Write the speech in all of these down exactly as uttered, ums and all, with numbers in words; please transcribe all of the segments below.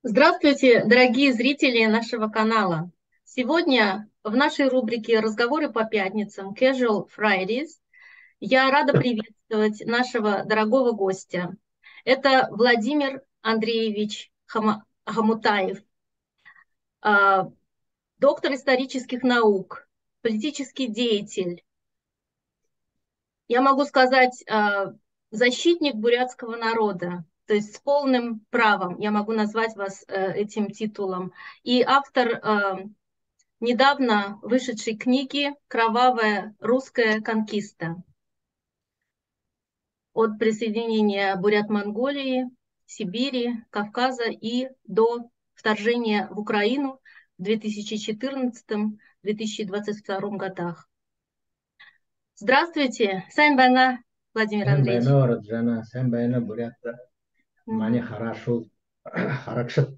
Здравствуйте, дорогие зрители нашего канала. Сегодня в нашей рубрике «Разговоры по пятницам» Casual Fridays я рада приветствовать нашего дорогого гостя. Это Владимир Андреевич Хама- Хомутаев, а, доктор исторических наук, политический деятель. Я могу сказать, а, защитник бурятского народа. То есть с полным правом я могу назвать вас э, этим титулом. И автор э, недавно вышедшей книги «Кровавая русская конкиста. От присоединения Бурят-Монголии, Сибири, Кавказа и до вторжения в Украину в две тысячи четырнадцатом — две тысячи двадцать втором годах. Здравствуйте, Сайн Бана, Владимир Sen Андреевич. beni Раджана, sen beni Бурята. Мане Мгм. хорошо, харакшат.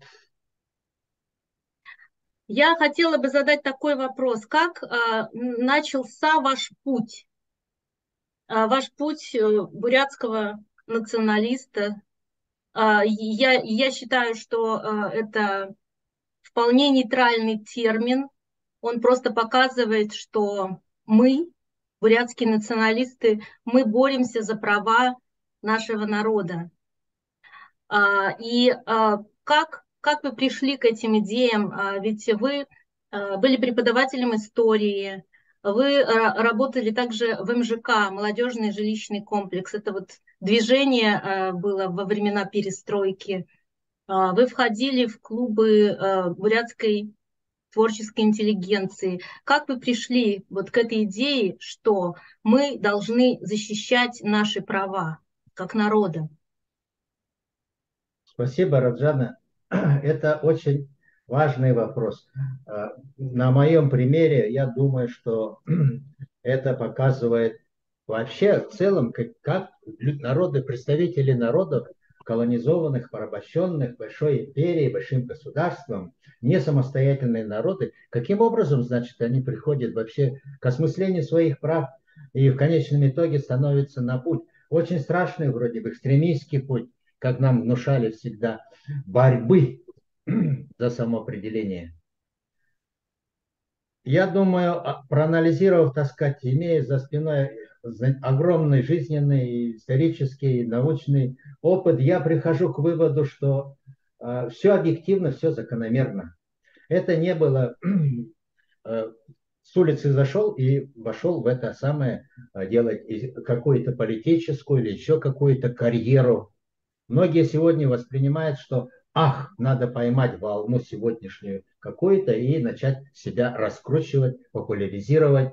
Я хотела бы задать такой вопрос. Как а, начался ваш путь, а, ваш путь э, бурятского националиста? А, Я, я считаю, что а, это вполне нейтральный термин. Он просто показывает, что мы, бурятские националисты, мы боремся за права нашего народа. А, И а, как, как вы пришли к этим идеям? А, Ведь вы а, были преподавателем истории, вы а, работали также в МЖК, молодежный жилищный комплекс. Это вот движение а, было во времена перестройки. А, Вы входили в клубы а, бурятской творческой интеллигенции. Как вы пришли вот к этой идее, что мы должны защищать наши права как народа? Спасибо, Раджана. Это очень важный вопрос. А, На моем примере я думаю, что это показывает вообще в целом, как, как лю- народы, представители народов, колонизованных, порабощенных большой империей, большим государством, не самостоятельные народы, каким образом, значит, они приходят вообще к осмыслению своих прав и в конечном итоге становятся на путь. Очень страшный, вроде бы, экстремистский путь, как нам внушали всегда, борьбы за самоопределение. Я думаю, а, проанализировав, так сказать, имея за спиной огромный жизненный, исторический, научный опыт, я прихожу к выводу, что э, все объективно, все закономерно. Это не было э, с улицы зашел и вошел в это самое, э, делать какую-то политическую или еще какую-то карьеру. Многие сегодня воспринимают, что ах, надо поймать волну сегодняшнюю какую-то и начать себя раскручивать, популяризировать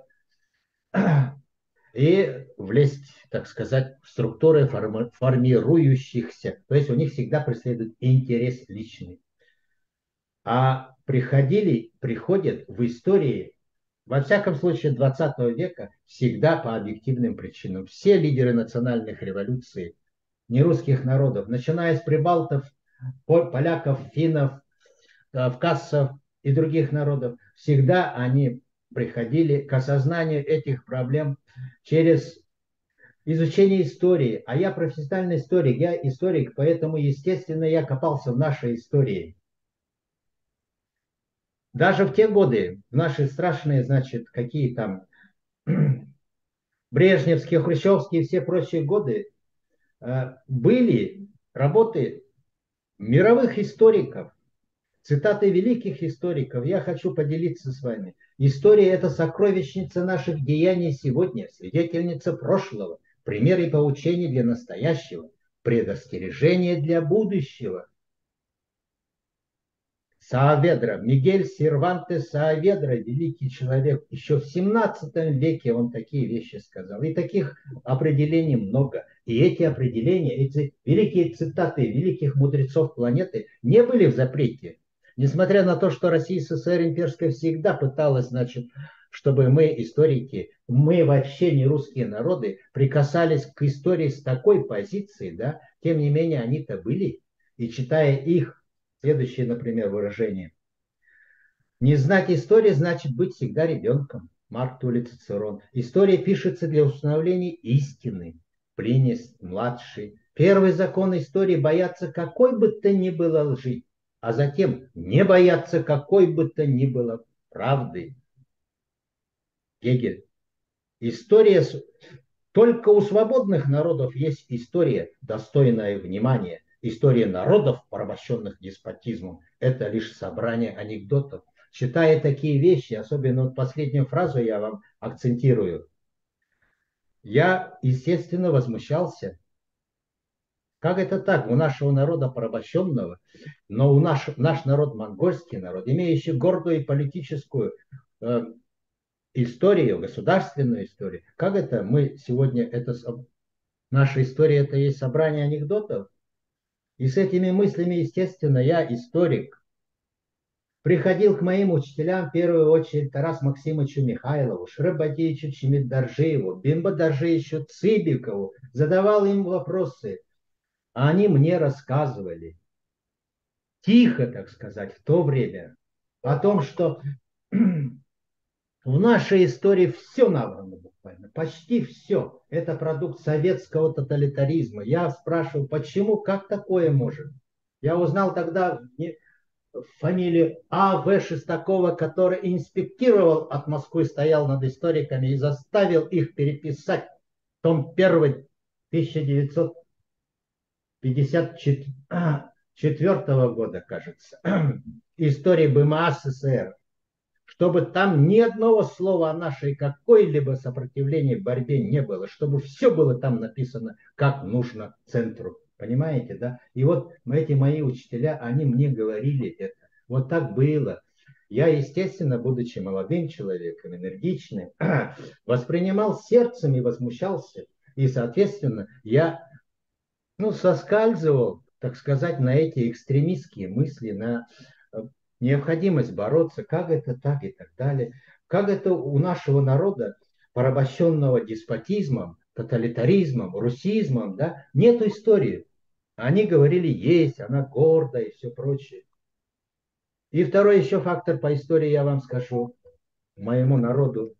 и влезть, так сказать, в структуры форми- формирующихся. То есть у них всегда преследует интерес личный. А приходили, приходят в истории, во всяком случае, двадцатого века, всегда по объективным причинам. Все лидеры национальных революций, нерусских народов, начиная с прибалтов, поляков, финнов, кавказцев и других народов, всегда они приходили к осознанию этих проблем через изучение истории. А я профессиональный историк, я историк, поэтому, естественно, я копался в нашей истории. Даже в те годы, в наши страшные, значит, какие там брежневские, хрущевские и все прочие годы, э, были работы мировых историков, цитаты великих историков. Я хочу поделиться с вами. История – это сокровищница наших деяний сегодня, свидетельница прошлого, пример и поучение для настоящего, предостережение для будущего. Сааведра, Мигель Сервантес Сааведра, великий человек, еще в семнадцатом веке он такие вещи сказал. И таких определений много. И эти определения, эти великие цитаты великих мудрецов планеты не были в запрете. Несмотря на то, что Россия СССР имперская всегда пыталась, значит, чтобы мы, историки, мы вообще не русские народы, прикасались к истории с такой позиции, да, тем не менее они-то были. И читая их, следующее, например, выражение. Не знать истории значит быть всегда ребенком. Марк Туллий Цицерон. История пишется для установления истины. Плиний младший. Первый закон истории — бояться какой бы то ни было лжи. а затем не бояться какой бы то ни было правды. Гегель. История, только у свободных народов есть история, достойная внимания. История народов, порабощенных деспотизмом, это лишь собрание анекдотов. Читая такие вещи, особенно вот последнюю фразу я вам акцентирую, я, естественно, возмущался. Как это так? У нашего народа порабощенного, но у наш, наш народ, монгольский народ, имеющий гордую политическую э, историю, государственную историю, как это мы сегодня, это, наша история это есть собрание анекдотов? И с этими мыслями, естественно, я историк. Приходил к моим учителям, в первую очередь, Тарас Максимовичу Михайлову, Шрабатевичу Чемидаржиеву, Бимбадаржиевичу Цыбикову, задавал им вопросы, а они мне рассказывали, тихо, так сказать, в то время, о том, что в нашей истории все набрано буквально, почти все. Это продукт советского тоталитаризма. Я спрашивал, почему, как такое может? Я узнал тогда фамилию А В Шестакова, который инспектировал от Москвы, стоял над историками и заставил их переписать том первый тысяча девятьсот пятьдесят четвёртого года, кажется, истории БМА СССР, чтобы там ни одного слова о нашей какой-либо сопротивлении, борьбе не было, чтобы все было там написано, как нужно центру. Понимаете, да? И вот эти мои учителя, они мне говорили это. Вот так было. Я, естественно, будучи молодым человеком, энергичным, воспринимал сердцем и возмущался. И, соответственно, я ну, соскальзывал, так сказать, на эти экстремистские мысли, на необходимость бороться, как это так и так далее. Как это у нашего народа, порабощенного деспотизмом, тоталитаризмом, русизмом, да, нет истории. Они говорили, есть, она гордая и все прочее. И второй еще фактор по истории я вам скажу, моему народу.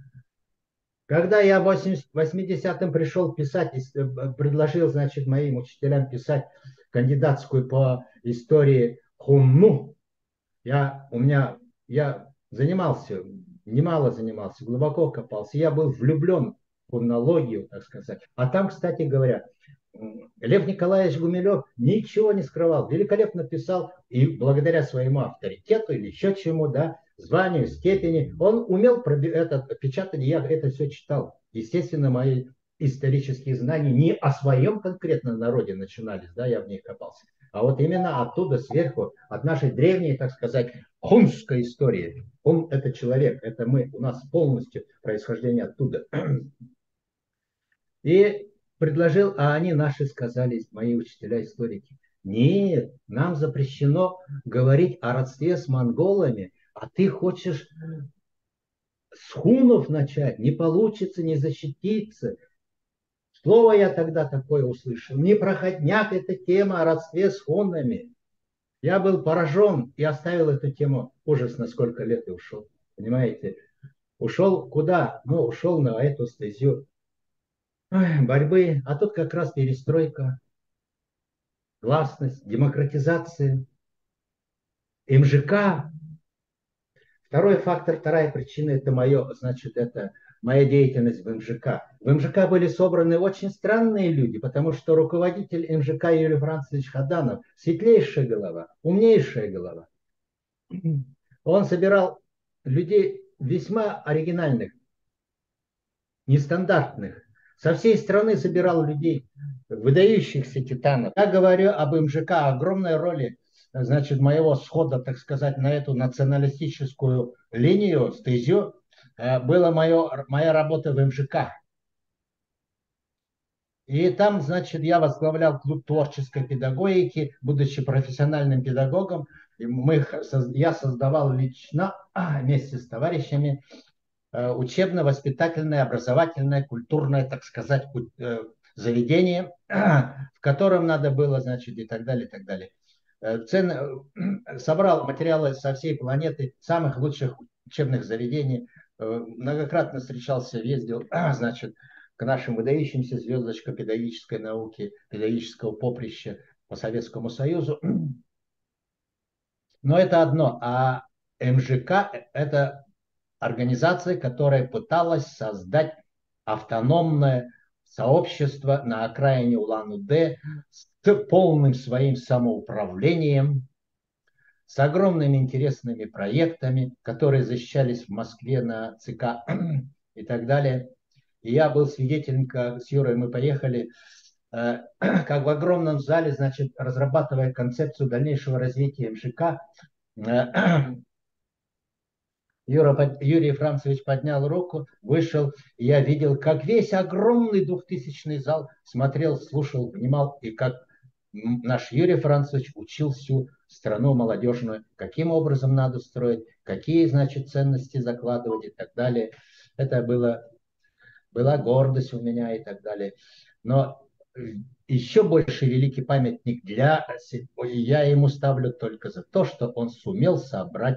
Когда я в восьмидесятом пришел писать, предложил, значит, моим учителям писать кандидатскую по истории Хунну, я, у меня, я занимался, немало занимался, глубоко копался. Я был влюблен в хронологию, так сказать. А там, кстати говоря, Лев Николаевич Гумилев ничего не скрывал, великолепно писал, и благодаря своему авторитету или еще чему, да, званию, степени, он умел это, печатать, я это все читал. Естественно, мои исторические знания не о своем конкретном народе начинались, да, я в них копался, а вот именно оттуда, сверху, от нашей древней, так сказать, хунской истории. Хун – это человек, это мы, у нас полностью происхождение оттуда. И предложил, а они наши сказали, мои учителя-историки, нет, нам запрещено говорить о родстве с монголами, а ты хочешь с хунов начать, не получится, не защититься. Слово я тогда такое услышал. Не проходняк эта тема о родстве с хунами. Я был поражен и оставил эту тему. Ужас, на сколько лет и ушел. Понимаете? Ушел куда? Ну, ушел на эту стезю Ой, борьбы. А тут как раз перестройка, гласность, демократизация, эм жэ ка. Второй фактор, вторая причина, это мое, значит, это моя деятельность в эм жэ ка. В эм жэ ка были собраны очень странные люди, потому что руководитель эм жэ ка Юрий Францевич Хаданов, светлейшая голова, умнейшая голова. Он собирал людей весьма оригинальных, нестандартных. Со всей страны собирал людей, выдающихся титанов. Я говорю об эм жэ ка, огромной роли, значит, моего схода, так сказать, на эту националистическую линию, стезю, была мое, моя работа в эм жэ ка. И там, значит, я возглавлял клуб творческой педагогики, будучи профессиональным педагогом. Мы, я создавал лично вместе с товарищами учебно-воспитательное, образовательное, культурное, так сказать, заведение, в котором надо было, значит, и так далее, и так далее. Цен... Собрал материалы со всей планеты, самых лучших учебных заведений, многократно встречался, ездил, значит, к нашим выдающимся звездочкам педагогической науки, педагогического поприща по Советскому Союзу. Но это одно. А эм жэ ка – это организация, которая пыталась создать автономное сообщество на окраине Улан-Удэ с полным своим самоуправлением, с огромными интересными проектами, которые защищались в Москве на ЦК и так далее. И я был свидетелем, как с Юрой мы поехали, э, как в огромном зале, значит, разрабатывая концепцию дальнейшего развития эм жэ ка, э, Юра, Юрий Францевич поднял руку, вышел, и я видел, как весь огромный двухтысячный зал смотрел, слушал, внимал, и как наш Юрий Францевич учил всю страну молодежную, каким образом надо строить, какие, значит, ценности закладывать и так далее. Это было, была гордость у меня и так далее. Но еще больше великий памятник для... Я ему ставлю только за то, что он сумел собрать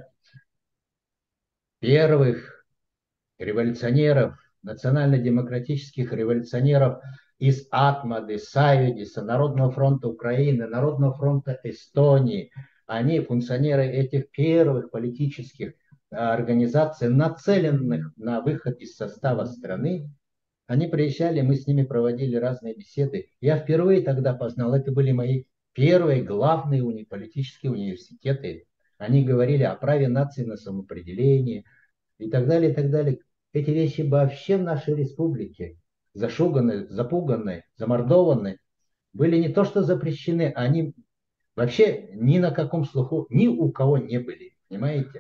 первых революционеров, национально-демократических революционеров из Атмады, Сайюдиса, Народного фронта Украины, Народного фронта Эстонии. Они функционеры этих первых политических организаций, нацеленных на выход из состава страны. Они приезжали, мы с ними проводили разные беседы. Я впервые тогда познал, это были мои первые главные уни, политические университеты. Они говорили о праве нации на самоопределение, и так далее, и так далее. Эти вещи вообще в нашей республике зашуганы, запуганы, замордованы, были не то что запрещены, они вообще ни на каком слуху, ни у кого не были, понимаете?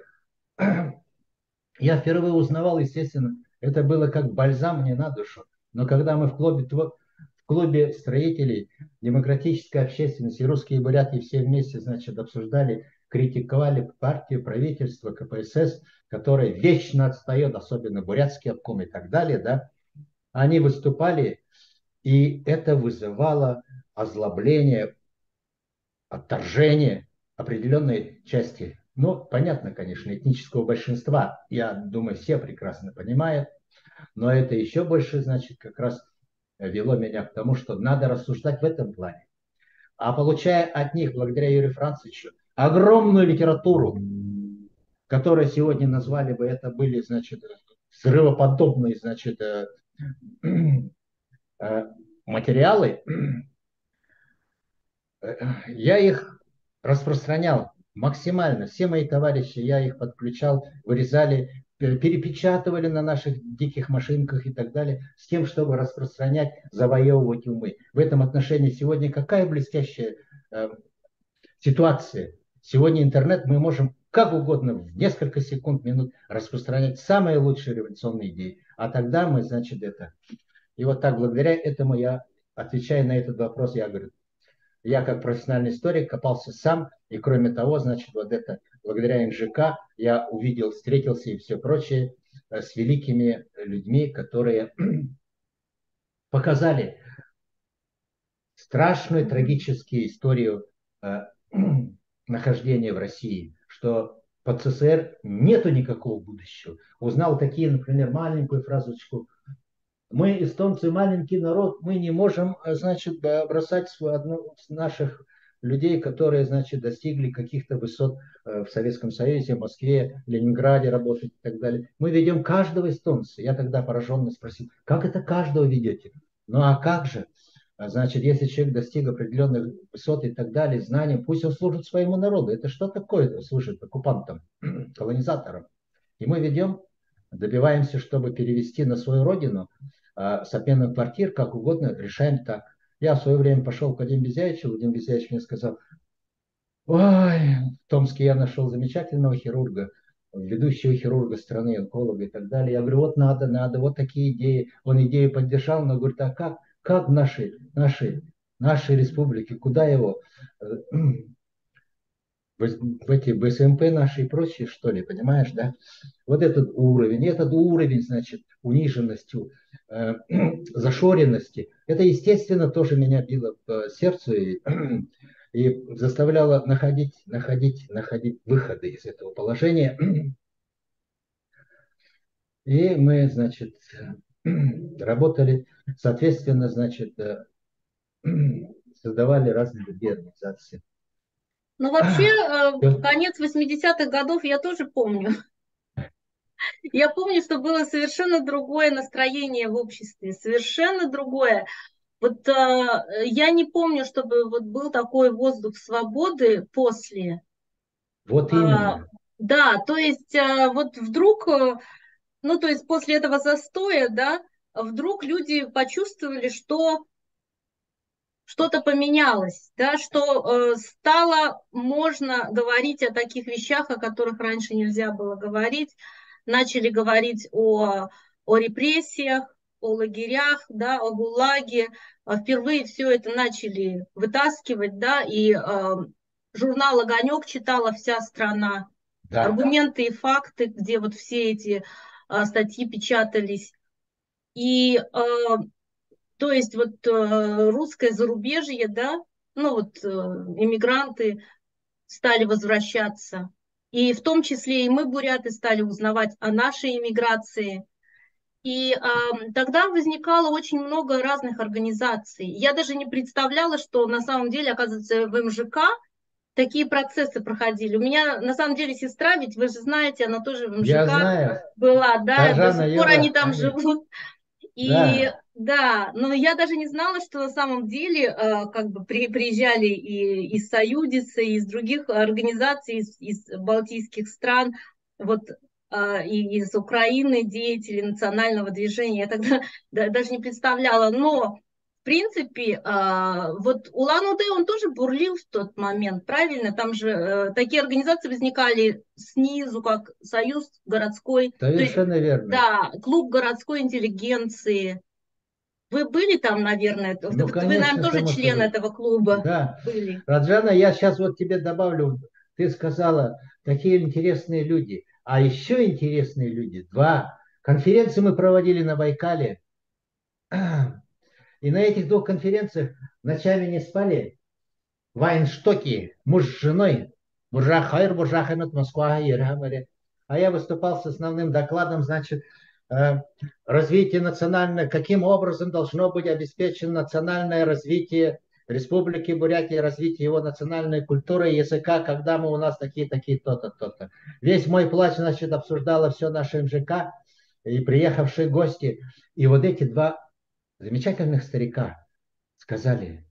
Я впервые узнавал, естественно, это было как бальзам мне на душу. Но когда мы в клубе, в клубе строителей демократической общественности, русские и буряты все вместе, значит, обсуждали, критиковали партию, правительство, ка пэ эс эс, которое вечно отстает, особенно бурятский обком и так далее, да, они выступали, и это вызывало озлобление, отторжение определенной части, ну, понятно, конечно, этнического большинства, я думаю, все прекрасно понимают, но это еще больше, значит, как раз вело меня к тому, что надо рассуждать в этом плане. А получая от них, благодаря Юрию Францовичу, огромную литературу, которую сегодня назвали бы, это были, значит, взрывоподобные, значит, материалы, я их распространял максимально. Все мои товарищи, я их подключал, вырезали, перепечатывали на наших диких машинках и так далее, с тем, чтобы распространять, завоевывать умы. В этом отношении сегодня какая блестящая э, ситуация. Сегодня интернет мы можем как угодно в несколько секунд, минут распространять самые лучшие революционные идеи. А тогда мы, значит, это... И вот так, благодаря этому я, отвечая на этот вопрос, я говорю, я как профессиональный историк копался сам, и кроме того, значит, вот это, благодаря эм жэ ка я увидел, встретился и все прочее с великими людьми, которые показали страшную трагическую историю э, нахождения в России, что под СССР нету никакого будущего. Узнал такие, например, маленькую фразочку: мы, эстонцы, маленький народ, мы не можем, значит, бросать одну из наших людей, которые, значит, достигли каких-то высот в Советском Союзе, в Москве, Ленинграде работать и так далее. Мы ведем каждого эстонца. Я тогда пораженно спросил, как это каждого ведете? Ну а как же? Значит, если человек достиг определенных высот и так далее, знаний, пусть он служит своему народу. Это что такое служит оккупантам, колонизаторам? И мы ведем, добиваемся, чтобы перевести на свою родину, с обменом квартир, как угодно, решаем так. Я в свое время пошел к Вадиму Безяевичу, Вадим Безяевич мне сказал: ой, в Томске я нашел замечательного хирурга, ведущего хирурга страны, онколога и так далее. Я говорю, вот надо, надо, вот такие идеи. Он идею поддержал, но говорит, а как, как в нашей, нашей, нашей республике, куда его? В эти бэ эс эм пэ наши и прочие, что ли, понимаешь, да? Вот этот уровень, этот уровень, значит, униженности, э, зашоренности, это, естественно, тоже меня било по сердцу и, и заставляло находить, находить, находить выходы из этого положения. И мы, значит, работали, соответственно, значит, создавали разные другие организации. Ну, вообще, э, конец восьмидесятых годов я тоже помню. Я помню, что было совершенно другое настроение в обществе, совершенно другое. Вот э, я не помню, чтобы вот был такой воздух свободы после. Вот А, именно. да, то есть э, вот вдруг, э, ну, то есть после этого застоя, да, вдруг люди почувствовали, что что-то поменялось, да, что э, стало можно говорить о таких вещах, о которых раньше нельзя было говорить. Начали говорить о, о репрессиях, о лагерях, да, о ГУЛАГе. А впервые все это начали вытаскивать, да, и э, журнал «Огонек» читала вся страна. Да, Аргументы и факты, где вот все эти э, статьи печатались. И э, то есть вот э, русское зарубежье, да, ну вот э, иммигранты стали возвращаться. И в том числе и мы, буряты, стали узнавать о нашей иммиграции. И э, тогда возникало очень много разных организаций. Я даже не представляла, что на самом деле, оказывается, в МЖК такие процессы проходили. У меня на самом деле сестра, ведь вы же знаете, она тоже в я МЖК знаю. была, да, до Таржана сих пор они Юра, там они, живут. И да, да, но я даже не знала, что на самом деле э, как бы при, приезжали и из Союзица, и из других организаций, из, из балтийских стран, вот э, и из Украины деятели национального движения. Я тогда да, даже не представляла. Но в принципе, э, вот Улан-Удэ, он тоже бурлил в тот момент, правильно? Там же э, такие организации возникали снизу, как Союз городской, то есть совершенно верно. да, клуб городской интеллигенции. Вы были там, наверное, Ну, вы, наверное, конечно, тоже само член собой. этого клуба Да. были. Раджана, я сейчас вот тебе добавлю, ты сказала, такие интересные люди. А еще интересные люди. Два. Конференции мы проводили на Байкале. И на этих двух конференциях ночами не спали. Вайнштоки, муж с женой. Буржа хайр, буржа хамет, Москва, Ерхамаре. А я выступал с основным докладом, значит, э, развитие национальное, каким образом должно быть обеспечено национальное развитие Республики Бурятия, развитие его национальной культуры и языка, когда мы у нас такие-такие, то-то, то-то. Весь мой плач, значит, обсуждала все наше МЖК и приехавшие гости. И вот эти два замечательных старика сказали,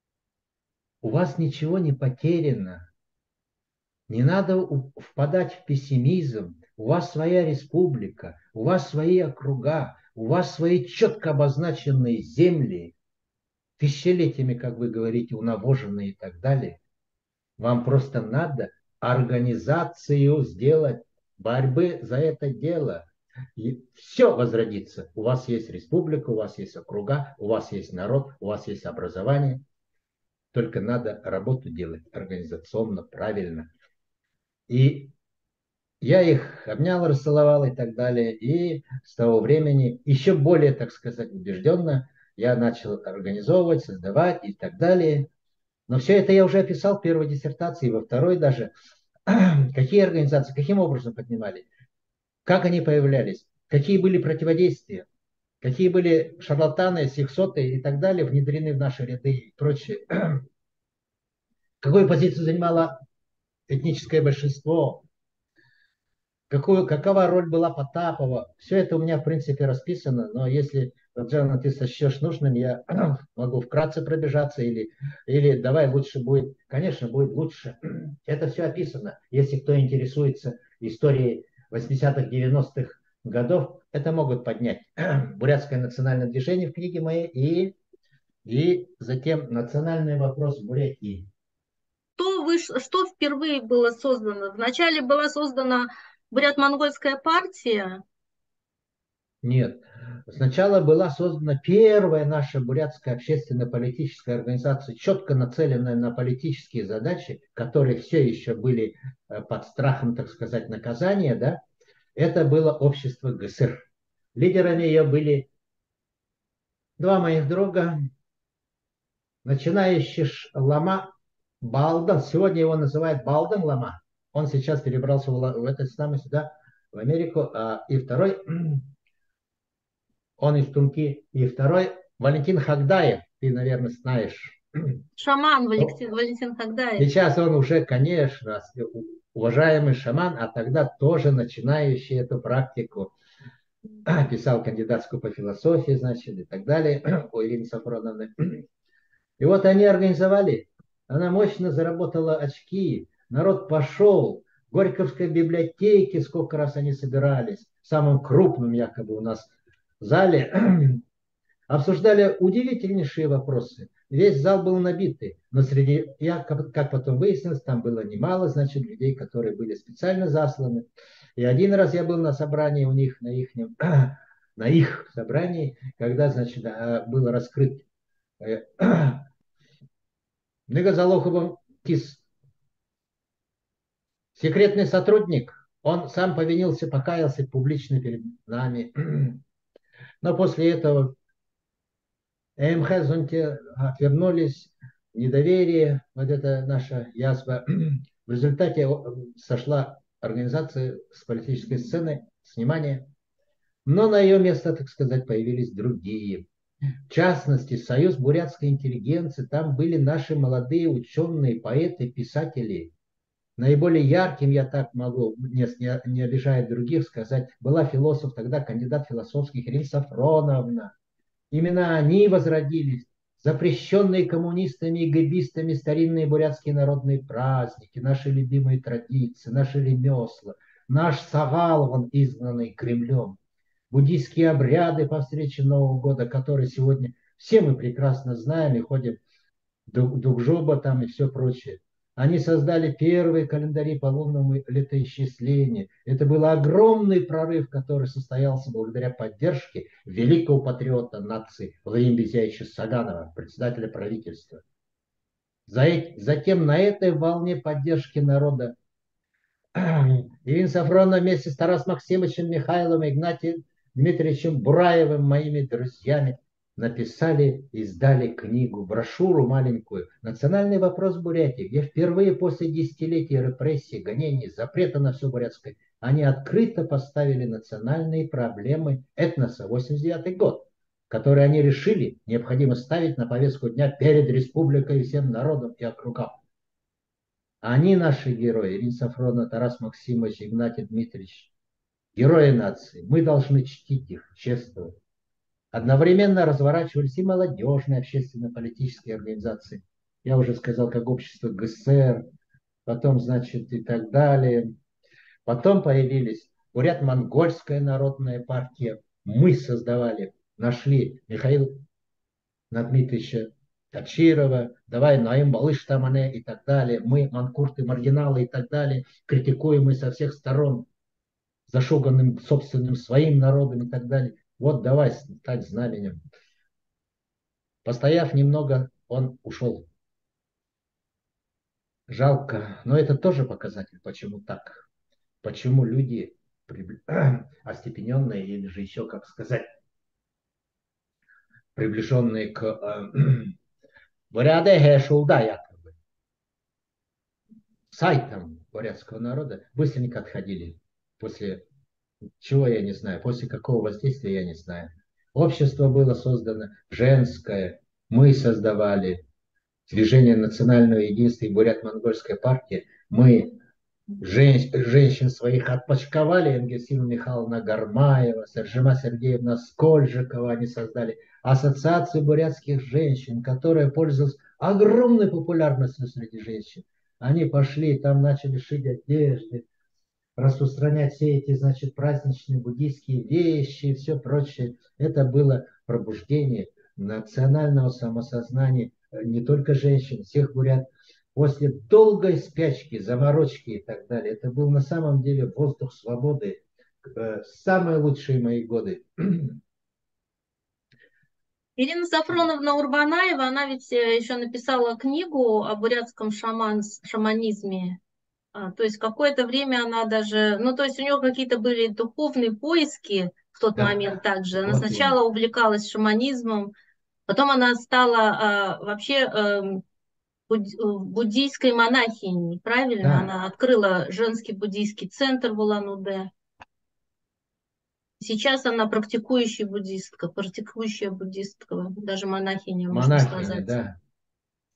у вас ничего не потеряно, не надо впадать в пессимизм. У вас своя республика, у вас свои округа, у вас свои четко обозначенные земли, тысячелетиями, как вы говорите, унавоженные и так далее. Вам просто надо организацию сделать борьбы за это дело. И все возродится. У вас есть республика, у вас есть округа, у вас есть народ, у вас есть образование. Только надо работу делать организационно, правильно. И я их обнял, расцеловал и так далее. И с того времени еще более, так сказать, убежденно я начал организовывать, создавать и так далее. Но все это я уже описал в первой диссертации, во второй даже. Какие организации, каким образом поднимали, как они появлялись, какие были противодействия, какие были шарлатаны, сихсоты и так далее внедрены в наши ряды и прочее. Какую позицию занимало этническое большинство, какую, какова роль была Потапова. Все это у меня, в принципе, расписано, но если, Джана, ты сочтешь нужным, я могу вкратце пробежаться или, или давай лучше будет. Конечно, будет лучше. Это все описано. Если кто интересуется историей восьмидесятых, девяностых годов, это могут поднять Бурятское национальное движение в книге моей и, и затем национальный вопрос Бурятии. Что, вы, что впервые было создано? Вначале была создана Бурят-Монгольская партия. Нет. Сначала была создана первая наша бурятская общественно-политическая организация, четко нацеленная на политические задачи, которые все еще были э, под страхом, так сказать, наказания, да. Это было общество ГСР. Лидерами ее были два моих друга, начинающий Лама Балдан, сегодня его называют Балдан Лама. Он сейчас перебрался в, в этот с нами сюда, в Америку. А, и второй он из Тумки. И второй Валентин Хагдаев, ты, наверное, знаешь. Шаман Ну, Валентин, Валентин Хагдаев. сейчас он уже, конечно, уважаемый шаман, а тогда тоже начинающий эту практику. Писал кандидатскую по философии, значит, и так далее, у Ирины Сафроновны. И вот они организовали, она мощно заработала очки, народ пошел, в Горьковской библиотеке сколько раз они собирались, в самом крупном якобы у нас зале, обсуждали удивительнейшие вопросы. Весь зал был набитый, но среди, я, как, как потом выяснилось, там было немало, значит, людей, которые были специально засланы. И один раз я был на собрании у них, на их, на их собрании, когда, значит, а, был раскрыт э, Многозалоховым КИС. Секретный сотрудник, он сам повинился, покаялся публично перед нами. Но после этого ЭМХ зонте отвернулись, недоверие, вот это наша язва. В результате сошла организация с политической сцены, с внимания. Но на ее место, так сказать, появились другие. В частности, Союз бурятской интеллигенции, там были наши молодые ученые, поэты, писатели. Наиболее ярким, я так могу, не, не, не обижая других, сказать, была философ, тогда кандидат философских Ирина Сафроновна. Именно они возродились, запрещенные коммунистами и гэбистами старинные бурятские народные праздники, наши любимые традиции, наши ремесла, наш Сагалван, изгнанный Кремлем, буддийские обряды по встрече Нового года, которые сегодня все мы прекрасно знаем и ходим Дугжоба там и все прочее. Они создали первые календари по лунному летоисчислению. Это был огромный прорыв, который состоялся благодаря поддержке великого патриота нации Владимира Безяевича Саганова, председателя правительства. Затем на этой волне поддержки народа Ирина Сафронова вместе с Тарасом Максимовичем Михайловым, Игнатием Дмитриевичем Бураевым, моими друзьями, написали, издали книгу, брошюру маленькую «Национальный вопрос Бурятии», где впервые после десятилетий репрессий, гонений, запрета на все бурятское, они открыто поставили национальные проблемы этноса, восемьдесят девятый год, которые они решили необходимо ставить на повестку дня перед республикой и всем народом и округам. Они наши герои, Ирина Сафронова, Тарас Максимович, Игнатий Дмитриевич, герои нации. Мы должны чтить их, чествовать. Одновременно разворачивались и молодежные общественно-политические организации. Я уже сказал, как общество ГСР, потом, значит, и так далее. Потом появились Бурят-Монгольская народная партия. Мы создавали, нашли Михаил Дмитриевича Тачирова, давай Наим Малыш Тамане и так далее. Мы, манкурты, маргиналы и так далее, критикуемые со всех сторон, зашуганным собственным своим народом и так далее. Вот давай стать знаменем. Постояв немного, он ушел. Жалко, но это тоже показатель, почему так. Почему люди остепененные или же еще, как сказать, приближенные к Буряде Хешулда, якобы, сайтам бурятского народа, быстренько отходили. После чего, я не знаю, после какого воздействия, я не знаю. Общество было создано женское, мы создавали движение национального единства и бурят-монгольская партия. Мы жен, женщин своих отпочковали, Энгельсина Михайловна Гармаева, Сержима Сергеевна Скольжикова, они создали ассоциацию бурятских женщин, которая пользовалась огромной популярностью среди женщин. Они пошли, там начали шить одежды, распространять все эти, значит, праздничные буддийские вещи и все прочее. Это было пробуждение национального самосознания не только женщин, всех бурят. После долгой спячки, заморочки и так далее, это был на самом деле воздух свободы, самые лучшие мои годы. Ирина Сафроновна Урбанаева, она ведь еще написала книгу о бурятском шаман, шаманизме. А, то есть какое-то время она даже, ну то есть у нее какие-то были духовные поиски в тот Да, момент также. Она вот сначала именно. увлекалась шаманизмом, потом она стала а, вообще а, буд- буддийской монахиней, правильно? Да, Она открыла женский буддийский центр в Улан-Удэ. Сейчас она практикующая буддистка, практикующая буддистка, даже монахиня, можно монахиня, сказать. да.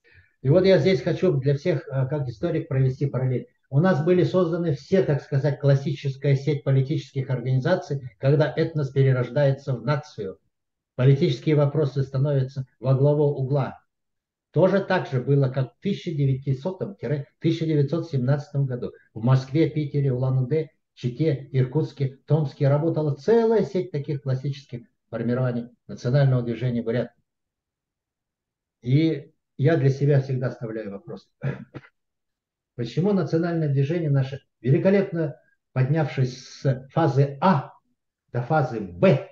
И вот я здесь хочу для всех, э, как историк, провести параллель. У нас были созданы все, так сказать, классическая сеть политических организаций, когда этнос перерождается в нацию. Политические вопросы становятся во главу угла. Тоже так же было, как в тысяча девятисотом — тысяча девятьсот семнадцатом году. В Москве, Питере, Улан-Удэ, Чите, Иркутске, Томске работала целая сеть таких классических формирований национального движения бурят. И я для себя всегда оставляю вопрос. Почему национальное движение наше, великолепно поднявшись с фазы А до фазы Б,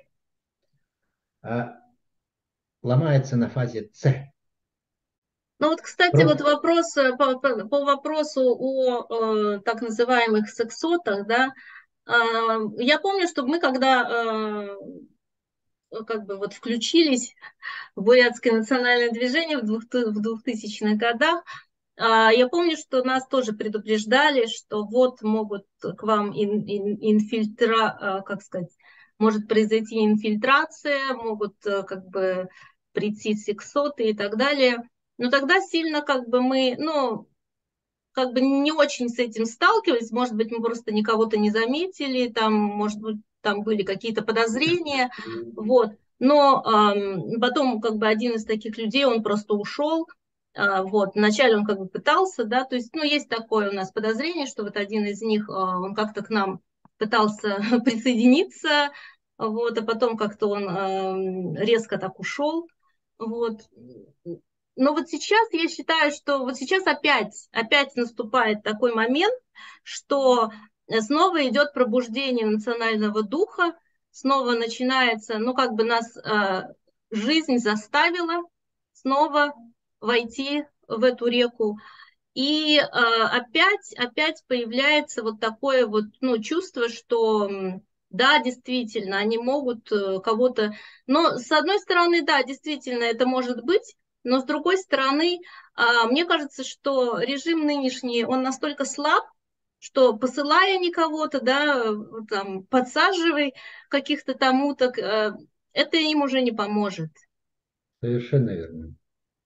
ломается на фазе С? Ну вот, кстати, вот Просто вопрос э, по, по- по вопросу о э, так называемых сексотах, да, а, я помню, что мы когда э, как бы вот включились в бурятское национальное движение в двух- в двухтысячных годах, а, я помню, что нас тоже предупреждали, что вот могут к вам ин- ин- инфильтра, а, как сказать, может произойти инфильтрация, могут э, как бы прийти сексоты и так далее. Но тогда сильно как бы мы, ну, как бы не очень с этим сталкивались, может быть, мы просто никого-то не заметили, там, может быть, там были какие-то подозрения, вот. Но эм, потом как бы один из таких людей, он просто ушел, а, вот. Вначале он как бы пытался, да, то есть, ну, есть такое у нас подозрение, что вот один из них, э, он как-то к нам пытался присоединиться, вот, а потом как-то он эм, резко так ушел, вот. Но вот сейчас я считаю, что вот сейчас опять, опять наступает такой момент, что снова идет пробуждение национального духа, снова начинается, ну как бы нас э, жизнь заставила снова войти в эту реку. И э, опять, опять появляется вот такое вот, ну, чувство, что да, действительно, они могут э, кого-то... Но с одной стороны, да, действительно, это может быть, но с другой стороны, э, мне кажется, что режим нынешний, он настолько слаб, что посылая не кого-то, да, там, подсаживай каких-то там уток, э, это им уже не поможет. совершенно верно.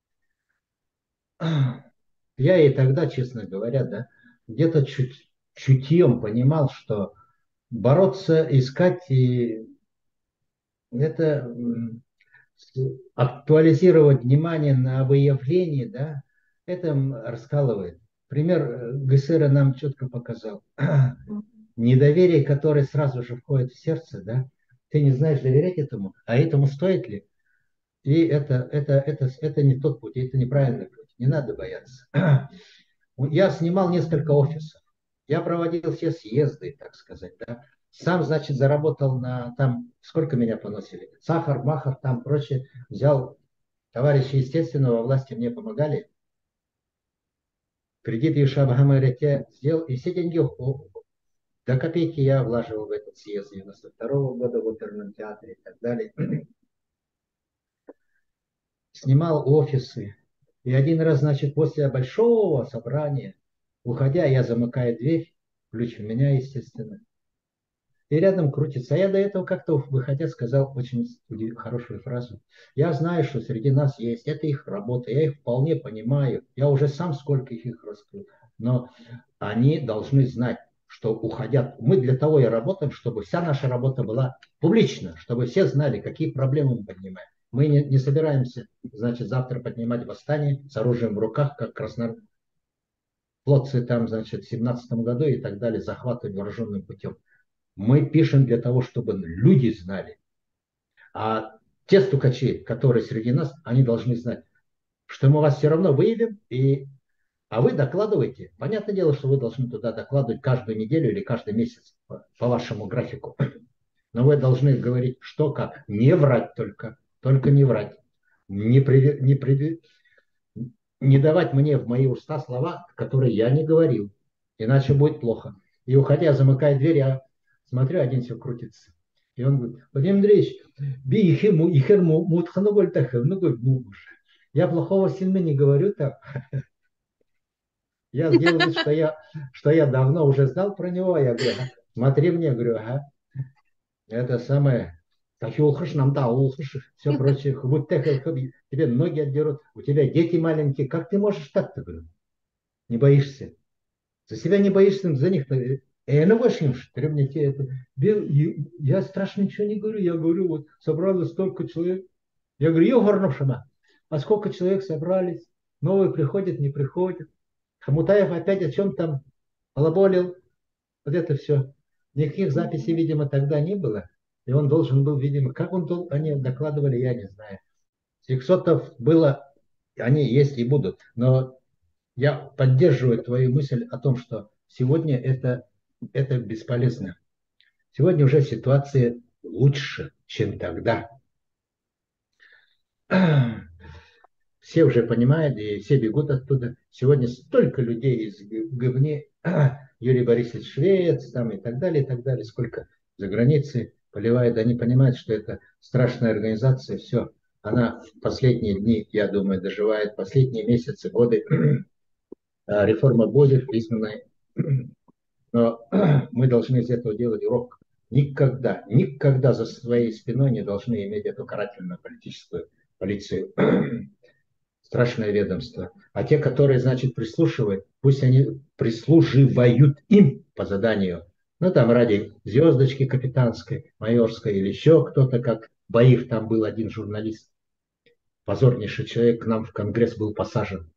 Я и тогда, честно говоря, да, где-то чуть, чутьем понимал, что бороться, искать, и это актуализировать внимание на выявлении, да, это раскалывает. Пример э, ГСР нам четко показал. Недоверие, которое сразу же входит в сердце, да, ты не знаешь, доверять этому, а этому стоит ли? И это, это, это, это не тот путь, это неправильный путь. Не надо бояться. Я снимал несколько офисов. Я проводил все съезды, так сказать, да. Сам, значит, заработал на там, сколько меня поносили. Сахар, махар, там прочее. Взял товарищи, естественно, во власти мне помогали. Кредиты и Шабхамарите сделал. И все деньги до копейки я влаживал в этот съезд девяносто второго года в оперном театре и так далее. Снимал офисы. И один раз, значит, после большого собрания, уходя, я замыкаю дверь, ключ у меня, естественно, и рядом крутится. А я до этого как-то, выходя, сказал очень хорошую фразу. Я знаю, что среди нас есть, это их работа, я их вполне понимаю. Я уже сам сколько их, их раскрыл. Но они должны знать, что уходят. Мы для того и работаем, чтобы вся наша работа была публична, чтобы все знали, какие проблемы мы поднимаем. Мы не, не собираемся, значит, завтра поднимать восстание с оружием в руках, как краснородцы там, значит, в семнадцатом году и так далее, захватывать вооруженным путем. Мы пишем для того, чтобы люди знали. А те стукачи, которые среди нас, они должны знать, что мы вас все равно выявим, и, а вы докладываете. Понятное дело, что вы должны туда докладывать каждую неделю или каждый месяц по, по вашему графику. Но вы должны говорить, что как. Не врать только. Только не врать. Не, при, не, при, не давать мне в мои уста слова, которые я не говорил. Иначе будет плохо. И уходя, замыкая дверь, я смотрю, один все крутится. И он говорит, Владимир Андреевич, би ихему, ихерму, мутхану гольтахем, ну говорит, ну уже. Я плохого сильно не говорю там. Я сделал вид, что я, что я давно уже знал про него. Я говорю, ага, смотри мне, говорю, ага, это самое. Так и улхыш, нам да, улхыш, все прочее. Вот так, тебе ноги отдерут, у тебя дети маленькие. Как ты можешь так-то, говорю? Не боишься? За себя не боишься, за них. Э, ну, вашим, требуете это. Я страшно ничего не говорю. Я говорю, вот собралось столько человек. Я говорю, Егор, а сколько человек собрались? Новые приходят, не приходят. Хамутаев опять о чем там балаболил. Вот это все. Никаких записей, видимо, тогда не было. И он должен был, видимо, как он дол- они докладывали, я не знаю. Сексотов было, они есть и будут. Но я поддерживаю твою мысль о том, что сегодня это, это бесполезно. Сегодня уже ситуация лучше, чем тогда. Все уже понимают, и все бегут оттуда. Сегодня столько людей из говне, Юрий Борисович Швец там и так далее, и так далее, сколько за границей поливает. Они понимают, что это страшная организация, все. Она в последние дни, я думаю, доживает, последние месяцы, годы. Реформа будет признана, но мы должны из этого делать урок. Никогда, никогда за своей спиной не должны иметь эту карательную политическую полицию. Страшное ведомство. А те, которые, значит, прислушивают, пусть они прислуживают им по заданию. Ну, там ради звездочки капитанской, майорской или еще кто-то, как Баив, там был один журналист, позорнейший человек, к нам в Конгресс был посажен.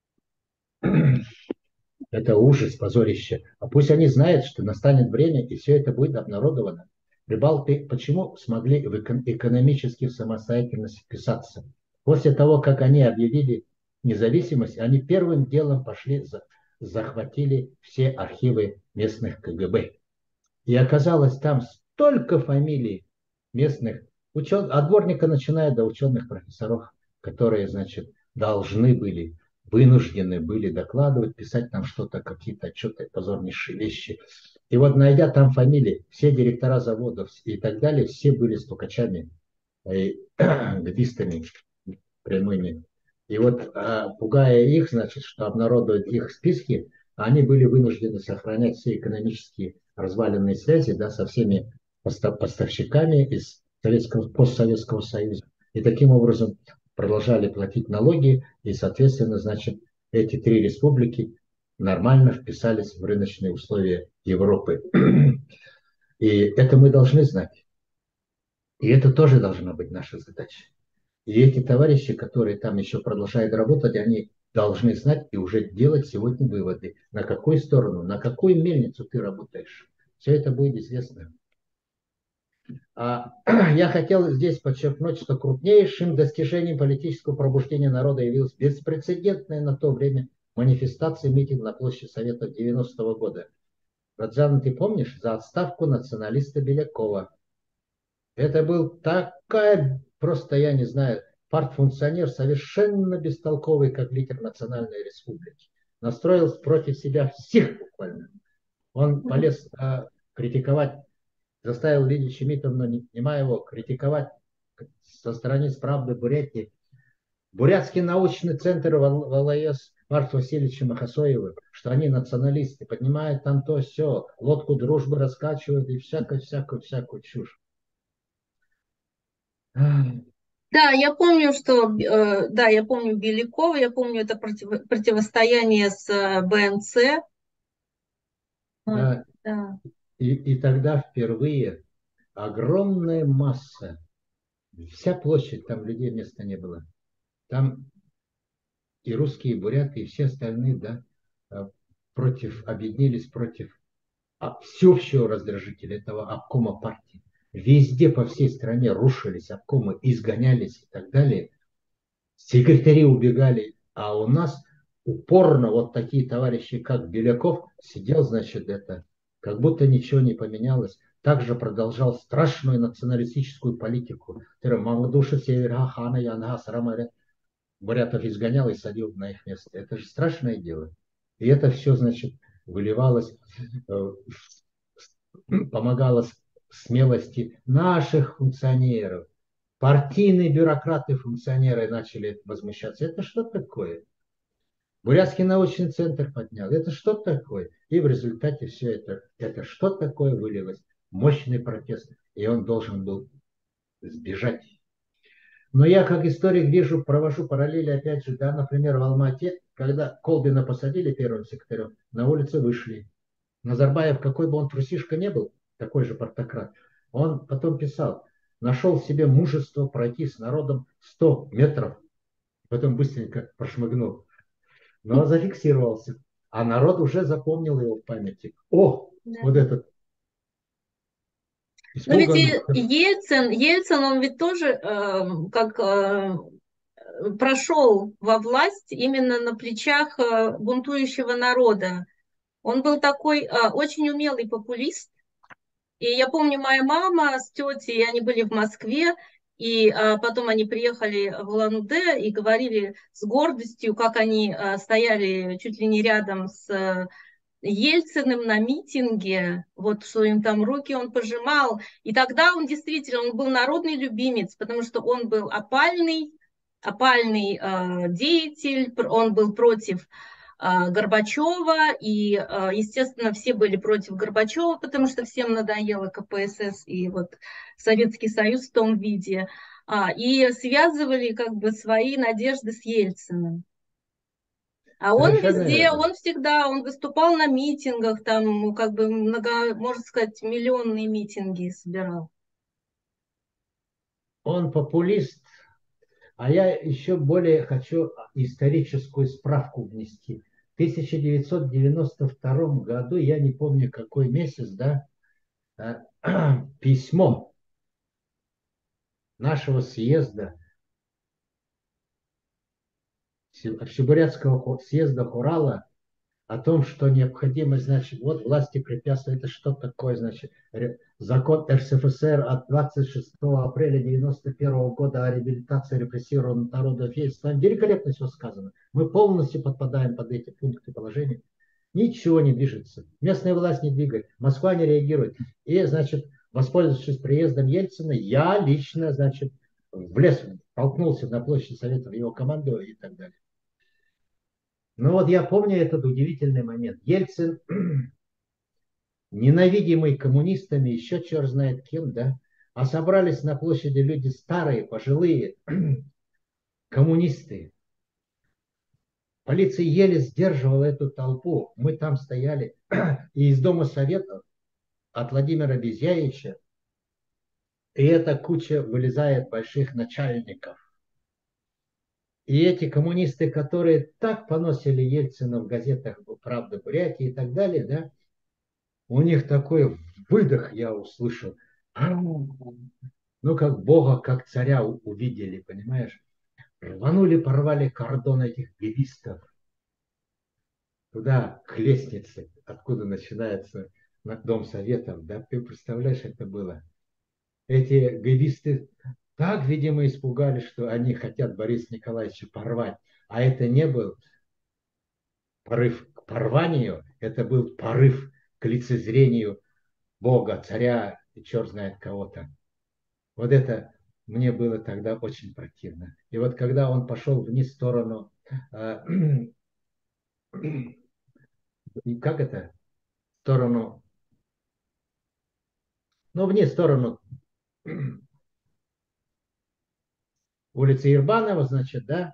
Это ужас, позорище. А пусть они знают, что настанет время, и все это будет обнародовано. Прибалты почему смогли в экономически в самостоятельность вписаться? После того, как они объявили независимость, они первым делом пошли, за, захватили все архивы местных КГБ. И оказалось там столько фамилий местных ученых, от дворника начиная до ученых профессоров, которые, значит, должны были, вынуждены были докладывать, писать нам что-то, какие-то отчеты, позорнейшие вещи. И вот, найдя там фамилии, все директора заводов и так далее, все были стукачами, гдистами прямыми. И вот, пугая их, значит, что обнародуют их списки, они были вынуждены сохранять все экономические разваленные связи, да, со всеми поставщиками из Советского, постсоветского Союза. И таким образом продолжали платить налоги, и, соответственно, значит, эти три республики нормально вписались в рыночные условия Европы. И это мы должны знать. И это тоже должна быть наша задача. И эти товарищи, которые там еще продолжают работать, они должны знать и уже делать сегодня выводы, на какую сторону, на какую мельницу ты работаешь. Все это будет известно. А я хотел здесь подчеркнуть, что крупнейшим достижением политического пробуждения народа явилась беспрецедентная на то время манифестация, митинг на площади Советов девяностого года. Раджан, ты помнишь, за отставку националиста Белякова. Это был такая, просто я не знаю, партфункционер, совершенно бестолковый, как лидер Национальной Республики. Настроил против себя всех буквально. Он полез а, критиковать, заставил Лидию Чемитовну Немаеву критиковать со страниц «Правды Бурятии». Бурятский научный центр в ЛАЭС Марка Васильевича Махасоева, что они националисты, поднимают там то все, лодку дружбы раскачивают и всякую-всякую-всякую чушь. Да, я помню, что, э, да, я помню Белякова, я помню это против, противостояние с э, БНЦ. Да. Да. И, и тогда впервые огромная масса, вся площадь, там людей места не было. Там и русские, и буряты, и все остальные, да, против, объединились против всеобщего раздражителя этого обкома партии. Везде по всей стране рушились обкомы, изгонялись и так далее. Секретари убегали, а у нас упорно вот такие товарищи, как Беляков, сидел, значит, это, как будто ничего не поменялось. Также продолжал страшную националистическую политику. Мамадушев, Северхана, Янга, Сарамаре, бурятов изгонял и садил на их место. Это же страшное дело. И это все, значит, выливалось, помогало смелости наших функционеров. Партийные бюрократы, функционеры начали возмущаться. Это что такое? Бурятский научный центр поднял. Это что такое? И в результате все это, это что такое вылилось? Мощный протест. И он должен был сбежать. Но я как историк вижу, провожу параллели, опять же, да, например, в Алма-Ате, когда Колбина посадили первым секретарем, на улице вышли. Назарбаев, какой бы он трусишка не был, такой же партократ, он потом писал, нашел в себе мужество пройти с народом сто метров, потом быстренько прошмыгнул, но зафиксировался. А народ уже запомнил его в памяти. О, Да. вот этот Но ведь испуганный. и Ельцин, Ельцин, он ведь тоже э, как э, прошел во власть именно на плечах э, бунтующего народа. Он был такой э, очень умелый популист. И я помню, моя мама с тетей, они были в Москве, и а, потом они приехали в Улан-Удэ и говорили с гордостью, как они а, стояли чуть ли не рядом с а, Ельциным на митинге, вот что им там руки он пожимал. И тогда он действительно, он был народный любимец, потому что он был опальный, опальный э, деятель, он был против э, Горбачева, и, э, естественно, все были против Горбачева, потому что всем надоело ка пэ эс эс и вот Советский Союз в том виде, а, и связывали как бы свои надежды с Ельциным. А он Совершенно везде, верно. он всегда, он выступал на митингах, там, ну, как бы, много, можно сказать, миллионные митинги собирал. Он популист, а я еще более хочу историческую справку внести. В тысяча девятьсот девяносто втором году, я не помню какой месяц, да, письмо нашего съезда, Всебурятского съезда Хурала о том, что необходимо, значит, вот власти препятствуют, это что такое, значит, закон эр эс эф эс эр от двадцать шестого апреля девяносто первого года о реабилитации репрессированных народов есть. Там великолепно все сказано. Мы полностью подпадаем под эти пункты положения. Ничего не движется. Местная власть не двигает. Москва не реагирует. И, значит, воспользовавшись приездом Ельцина, я лично, значит, влез, толкнулся на площадь Совета в его команду и так далее. Ну вот я помню этот удивительный момент. Ельцин, ненавидимый коммунистами, еще черт знает кем, да, а собрались на площади люди старые, пожилые, коммунисты. Полиция еле сдерживала эту толпу. Мы там стояли. И из Дома Советов от Владимира Безяевича, и эта куча вылезает больших начальников. И эти коммунисты, которые так поносили Ельцина в газетах «Правда Бурятии» и так далее, да, у них такой выдох я услышал. Ну, как Бога, как царя увидели, понимаешь? Рванули, порвали кордон этих гибистов туда, к лестнице, откуда начинается Дом Советов. Да, ты представляешь, это было. Эти гибисты так, видимо, испугались, что они хотят Бориса Николаевича порвать. А это не был порыв к порванию, это был порыв к лицезрению Бога, царя и черт знает кого-то. Вот это мне было тогда очень противно. И вот когда он пошел вниз в сторону, э, как это, в сторону, ну, вниз в сторону улицы Ербанова, значит, да,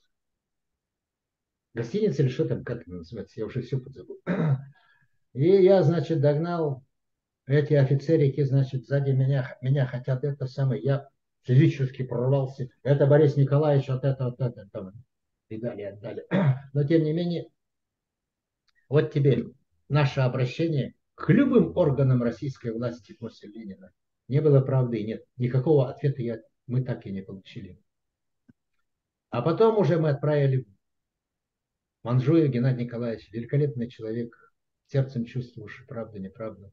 гостиница или что там, как это называется, я уже все подзабыл. И я, значит, догнал эти офицерики, значит, сзади меня, меня хотят это самое, я физически прорвался, это Борис Николаевич, вот это, вот это, там, и далее, и далее. Но, тем не менее, вот теперь наше обращение к любым органам российской власти после Ленина. Не было правды и нет. Никакого ответа я, мы так и не получили. А потом уже мы отправили Манжуев Геннадий Николаевич, великолепный человек, сердцем чувствовавший правду, неправду,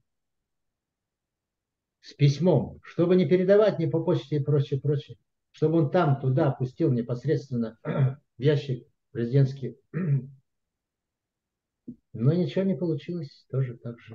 с письмом, чтобы не передавать ни по почте и прочее, прочее, чтобы он там, туда опустил непосредственно в ящик президентский. Но ничего не получилось, тоже так же.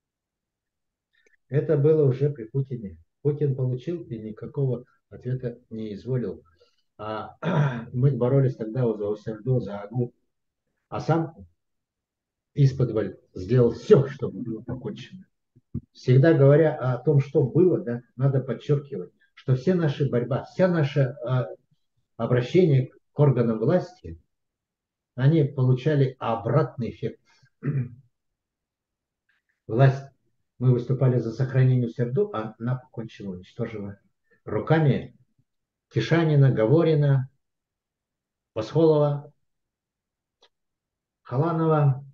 Это было уже при Путине. Путин получил и никакого ответа не изволил. А мы боролись тогда за Усерду, за Агу. А сам исподволь сделал все, чтобы было покончено. Всегда говоря о том, что было, да, надо подчеркивать, что все наши борьба, вся наша а, обращение к органам власти, они получали обратный эффект. Власть, мы выступали за сохранение Серду, а она покончила, уничтожила руками Тишанина, Говорина, Восхолова, Халанова,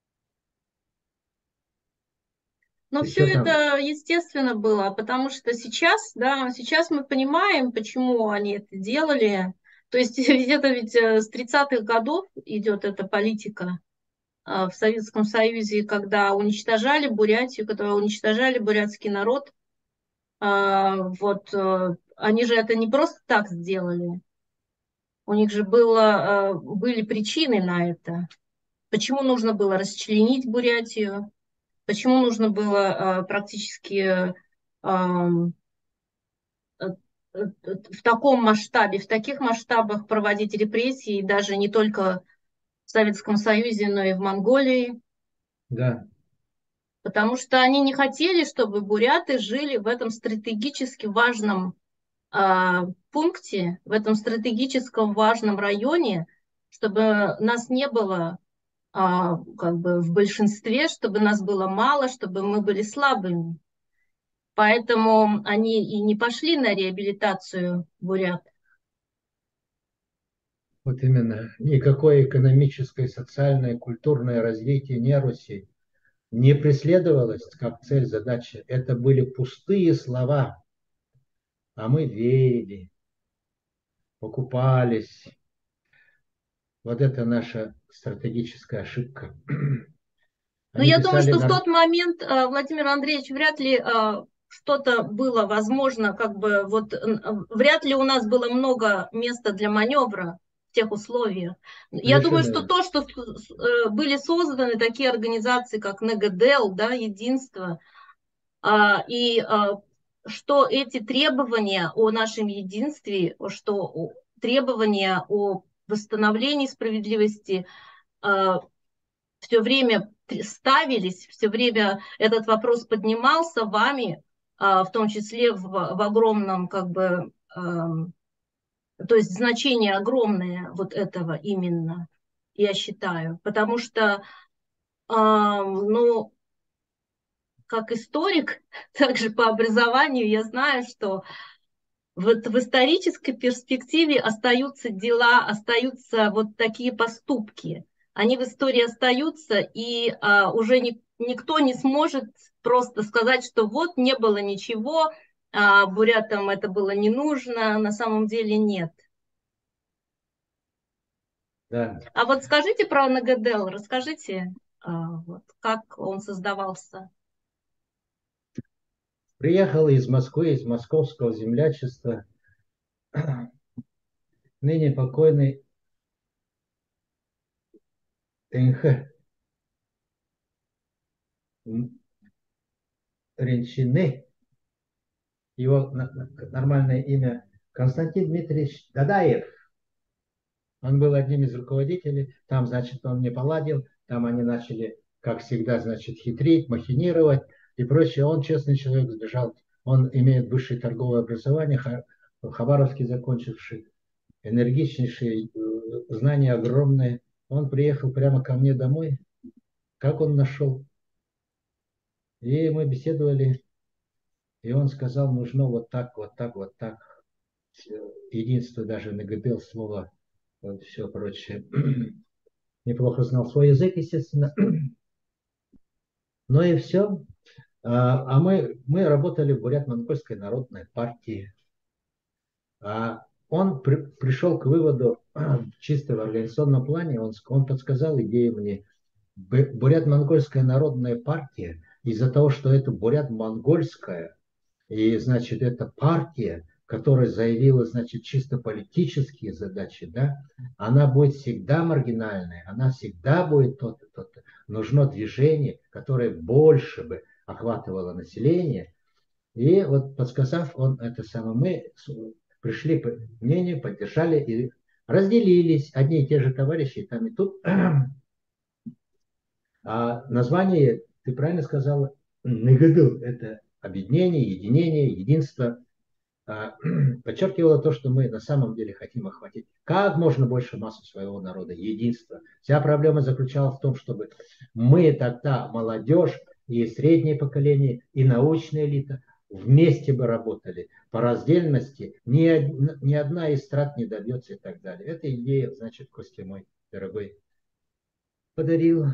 Но все еще там. это естественно было, потому что сейчас, да, сейчас мы понимаем, почему они это делали. То есть где-то ведь э, с тридцатых годов идет эта политика э, в Советском Союзе, когда уничтожали Бурятию, когда уничтожали бурятский народ. А, вот э, они же это не просто так сделали. У них же было, э, были причины на это. Почему нужно было расчленить Бурятию? Почему нужно было э, практически ам, э, э, в таком масштабе, в таких масштабах проводить репрессии, даже не только в Советском Союзе, но и в Монголии? Да. Потому что они не хотели, чтобы буряты жили в этом стратегически важном а, пункте, в этом стратегическом важном районе, чтобы нас не было а, как бы в большинстве, чтобы нас было мало, чтобы мы были слабыми. Поэтому они и не пошли на реабилитацию бурят. Вот именно. Никакое экономическое, социальное, культурное развитие не Руси не преследовалось как цель, задача. Это были пустые слова, а мы верили, покупались. Вот это наша стратегическая ошибка. Но Они я думаю, писали что в нам тот момент, э, Владимир Андреевич, вряд ли э, что-то было возможно, как бы вот э, вряд ли у нас было много места для маневра в тех условиях. Я думаю, совершенно что верно. то, что э, были созданы такие организации, как НГДЛ, да, Единство, а, и а, что эти требования о нашем единстве, что требования о восстановлении справедливости а, все время ставились, все время этот вопрос поднимался вами, а, в том числе в, в огромном, как бы, а, то есть значение огромное вот этого именно, я считаю, потому что, а, ну, как историк, также по образованию я знаю, что вот в исторической перспективе остаются дела, остаются вот такие поступки. Они в истории остаются, и а, уже ни, никто не сможет просто сказать, что вот не было ничего, а, бурятам это было не нужно, на самом деле нет. Да. А вот скажите про НГДЛ, расскажите, а, вот, как он создавался. Приехал из Москвы, из московского землячества, ныне покойный ТНХ Ренчины, его нормальное имя Константин Дмитриевич Дадаев. Он был одним из руководителей. Там, значит, он не поладил. Там они начали, как всегда, значит, хитрить, махинировать и прочее. Он честный человек, сбежал. Он имеет высшее торговое образование, Хабаровский закончивший, энергичнейший, знания огромные. Он приехал прямо ко мне домой. Как он нашел? И мы беседовали. И он сказал, нужно вот так, вот так, вот так. Единство даже нагадал слово, вот все прочее. Неплохо знал свой язык, естественно. Ну и все. А, а мы, мы работали в Бурят-Монгольской народной партии. А он при, пришел к выводу, чисто в организационном плане, он, он подсказал идею мне. Бурят-Монгольская народная партия, из-за того, что это Бурят-Монгольская, и, значит, это партия, которая заявила, значит, чисто политические задачи, да, она будет всегда маргинальная, она всегда будет то-то, то-то. Нужно движение, которое больше бы охватывало население. И вот подсказав, он это самое, мы пришли к мнению, поддержали и разделились. Одни и те же товарищи там и тут. А название, ты правильно сказала, НГДУ – это объединение, единение, единство. подчеркивала то, что мы на самом деле хотим охватить как можно больше массу своего народа, единство. Вся проблема заключалась в том, чтобы мы тогда, молодежь, и среднее поколение, и научная элита, вместе бы работали. По раздельности ни, од- ни одна из страт не добьется и так далее. Эта идея, значит, Костя мой дорогой, подарил.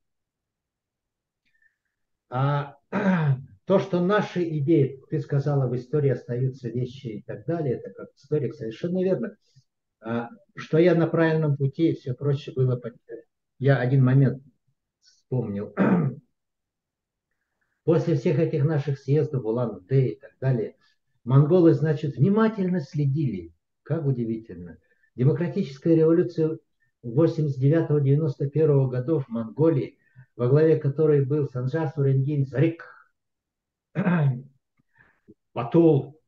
А то, что наши идеи, ты сказала, в истории остаются вещи и так далее, это как историк, совершенно верно. А, что я на правильном пути, все проще было. пон- Я один момент вспомнил. После всех этих наших съездов в Улан-Удэ и так далее, монголы, значит, внимательно следили. Как удивительно. Демократическая революция восемьдесят девятого девяносто первого годов в Монголии, во главе которой был Санжар Суренгин Зарик, Батул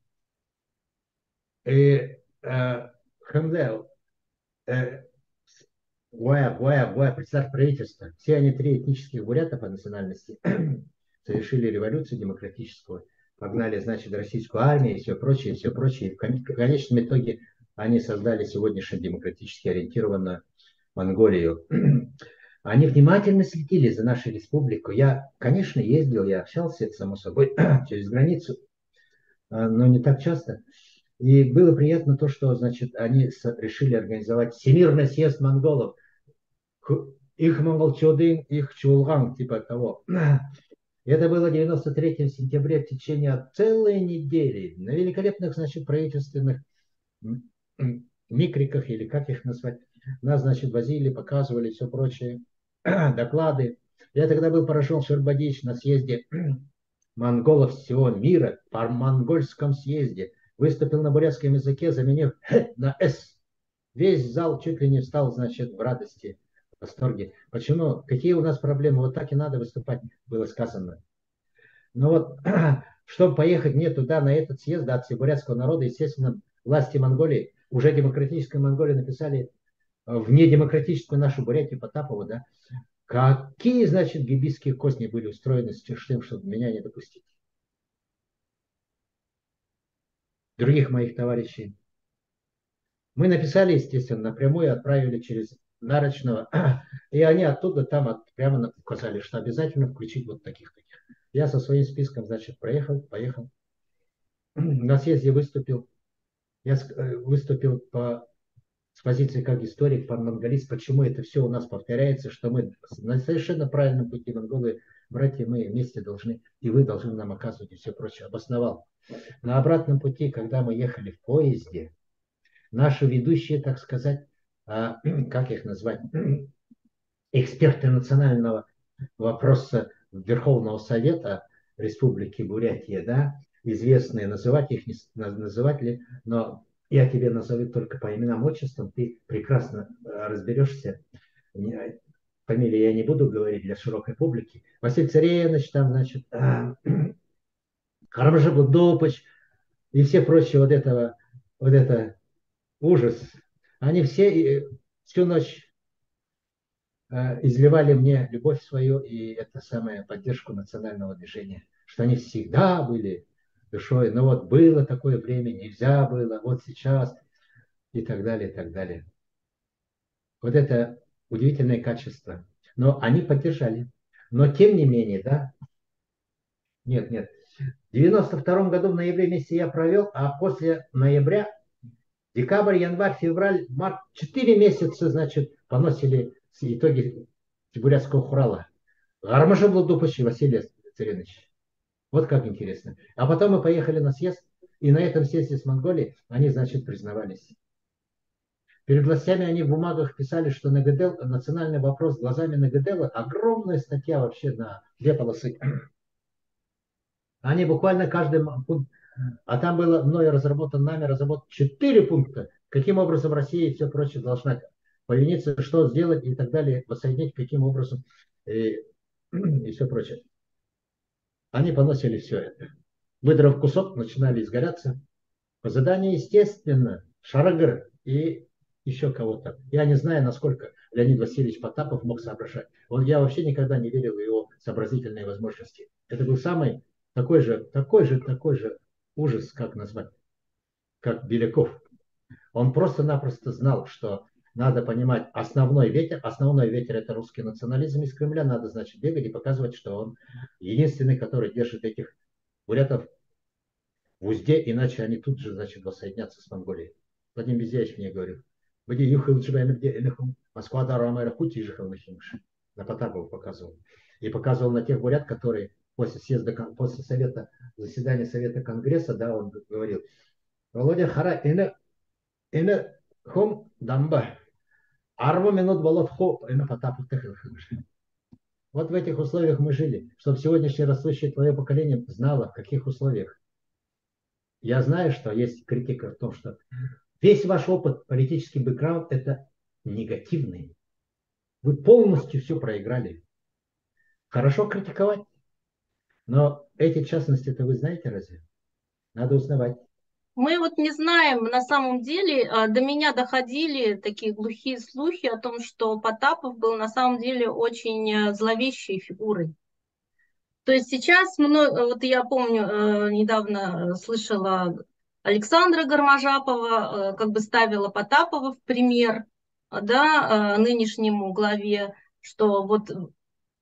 и э, Хэмдэл, э, Гуая, Гуая, Гуая, председатель правительства, все они три этнических бурята по национальности, совершили революцию демократическую, погнали, значит, российскую армию и все прочее, и все прочее. И в конечном итоге они создали сегодняшнюю демократически ориентированную Монголию. Они внимательно следили за нашей республикой. Я, конечно, ездил, я общался, это само собой, через границу, но не так часто. И было приятно то, что, значит, они решили организовать Всемирный съезд монголов. Их монголчодын, их чулган, типа того. Это было девяносто третьего сентября в течение целой недели на великолепных, значит, правительственных микриках, или как их назвать. Нас, значит, возили, показывали все прочее, доклады. Я тогда был поражен, Шербадич на съезде монголов всего мира, по монгольском съезде, выступил на бурятском языке, заменив «х» на «с». Весь зал чуть ли не встал, значит, в радости, в восторге. Почему? Какие у нас проблемы? Вот так и надо выступать, было сказано. Но вот, чтобы поехать мне туда, на этот съезд, да, от всебурятского народа, естественно, власти Монголии, уже демократической Монголии написали в недемократическую нашу Бурятию Потапову, да, какие, значит, гибийские козни были устроены с тем, чтобы меня не допустить. Других моих товарищей. Мы написали, естественно, напрямую, отправили через Нарочного, и они оттуда там от, прямо указали, что обязательно включить вот таких-таких. Я со своим списком, значит, проехал, поехал. На съезде выступил. Я выступил по, с позиции как историк, пан-монголист, почему это все у нас повторяется, что мы на совершенно правильном пути, монголы, братья, мы вместе должны, и вы должны нам оказывать и все прочее. Обосновал. На обратном пути, когда мы ехали в поезде, наши ведущие, так сказать, а, как их назвать, эксперты национального вопроса Верховного Совета Республики Бурятия, да, известные, называть их не называть ли, но я тебе назову только по именам, отчествам, ты прекрасно разберешься. Фамилии я не буду говорить для широкой публики. Василий Царевич, там, значит, Карамжа Будопыч и все прочие, вот этого, вот это ужас. Они все всю ночь изливали мне любовь свою и это самое поддержку национального движения, что они всегда были душой, но вот было такое время, нельзя было, вот сейчас и так далее, и так далее. Вот это удивительное качество. Но они поддержали. Но тем не менее, да, нет, нет. В девяносто втором году в ноябре месяце я провел, а после ноября, декабрь, январь, февраль, март, четыре месяца, значит, поносили итоги Бурятского хурала. Гармаша был Дупыч и Василий Царевич. Вот как интересно. А потом мы поехали на съезд, и на этом съезде с Монголией они, значит, признавались. Перед властями они в бумагах писали, что Нагадел, национальный вопрос глазами Нагадела, огромная статья вообще на две полосы. Они буквально каждый пункт, а там было мною разработан, нами разработан четыре пункта, каким образом Россия и все прочее должна повиниться, что сделать и так далее, воссоединить, каким образом и, и все прочее. Они поносили все это. Выдрав кусок, начинали изгоряться. По заданию, естественно, Шарагыр и еще кого-то. Я не знаю, насколько Леонид Васильевич Потапов мог соображать. Он, я вообще никогда не верил в его сообразительные возможности. Это был самый такой же, такой же, такой же ужас, как назвать. как Беляков. Он просто-напросто знал, что надо понимать основной ветер. Основной ветер – это русский национализм из Кремля. Надо, значит, бегать и показывать, что он единственный, который держит этих бурятов в узде, иначе они тут же, значит, воссоединятся с Монголией. Владимир Безяевич мне говорил, «Где юхал Москва дарамайра хути жихал на Потапова показывал. И показывал на тех бурят, которые после съезда, после совета, заседания Совета Конгресса, да, он говорил, Володя Хара, ине, ине хом дамба, арва минут болот хо, ине Потапов тахил. Вот в этих условиях мы жили, чтобы сегодняшнее растущее твое поколение знало, в каких условиях. Я знаю, что есть критика в том, что весь ваш опыт, политический бэкграунд – это негативный. Вы полностью все проиграли. Хорошо критиковать, но эти частности-то вы знаете разве? Надо узнавать. Мы вот не знаем, на самом деле, а, до меня доходили такие глухие слухи о том, что Потапов был на самом деле очень э, зловещей фигурой. То есть сейчас, мно- вот я помню, э, недавно слышала Александра Гармажапова, э, как бы ставила Потапова в пример, э, да, э, нынешнему главе, что вот э,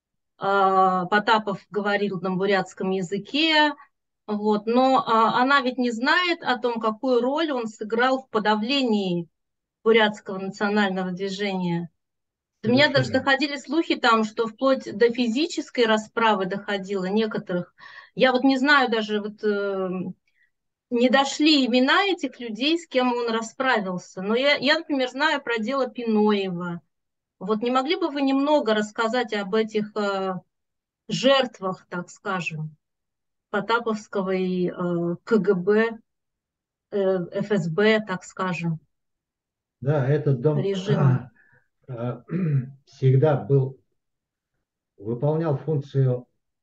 Потапов говорил на бурятском языке, вот, но а, она ведь не знает о том, какую роль он сыграл в подавлении бурятского национального движения. До меня даже Совершенно. доходили слухи там, что вплоть до физической расправы доходило некоторых. Я вот не знаю даже, вот э, не дошли имена этих людей, с кем он расправился. Но я, я, например, знаю про дело Пиноева. Вот не могли бы вы немного рассказать об этих э, жертвах, так скажем, Потаповского и э, КГБ, э, ФСБ, так скажем, Да, этот дом режима? а, всегда был, выполнял функцию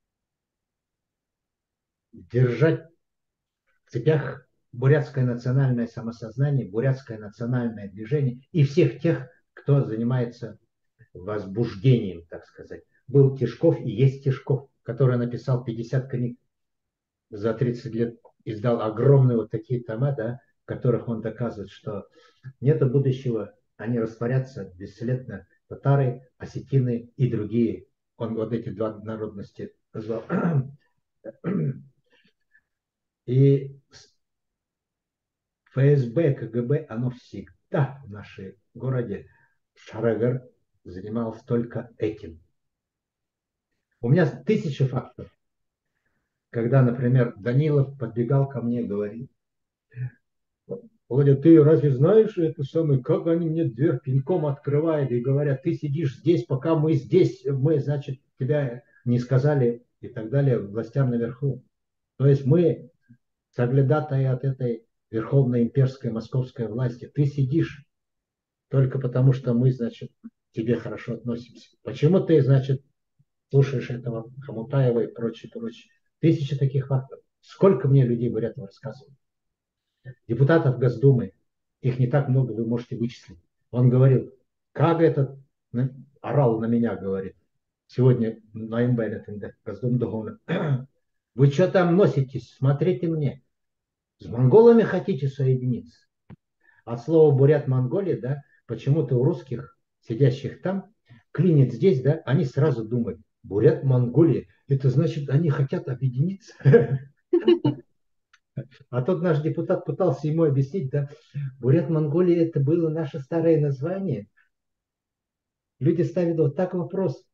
держать в цепях бурятское национальное самосознание, бурятское национальное движение и всех тех, кто занимается возбуждением, так сказать. Был Тишков и есть Тишков, который написал пятьдесят книг за тридцать лет, издал огромные вот такие тома, да, в которых он доказывает, что нет будущего, они растворятся бесследно, татары, осетины и другие. Он вот эти два народности назвал. И ФСБ, КГБ, оно всегда в нашем городе Шарагар занимался только этим. У меня тысячи фактов, когда, например, Данилов подбегал ко мне и говорит, Володя, ты разве знаешь это самое, как они мне дверь пинком открывают и говорят, ты сидишь здесь, пока мы здесь, мы, значит, тебя не сказали и так далее властям наверху. То есть мы соглядатые от этой верховной имперской московской власти. Ты сидишь только потому, что мы, значит, к тебе хорошо относимся. Почему ты, значит, слушаешь этого Хамутаева и прочее, прочее. Тысячи таких фактов. Сколько мне людей говорят, рассказывают. Депутатов Госдумы, их не так много, вы можете вычислить. Он говорил, как этот орал на меня, говорит, сегодня на МБ, Госдума, вы что там носитесь, смотрите мне, с монголами хотите соединиться? От слова бурят Монголия, да, почему-то у русских, сидящих там, клинит здесь, да, они сразу думают, бурят Монголия, это значит, они хотят объединиться. А тот наш депутат пытался ему объяснить, да, бурят Монголия это было наше старое название. Люди ставят вот так вопрос.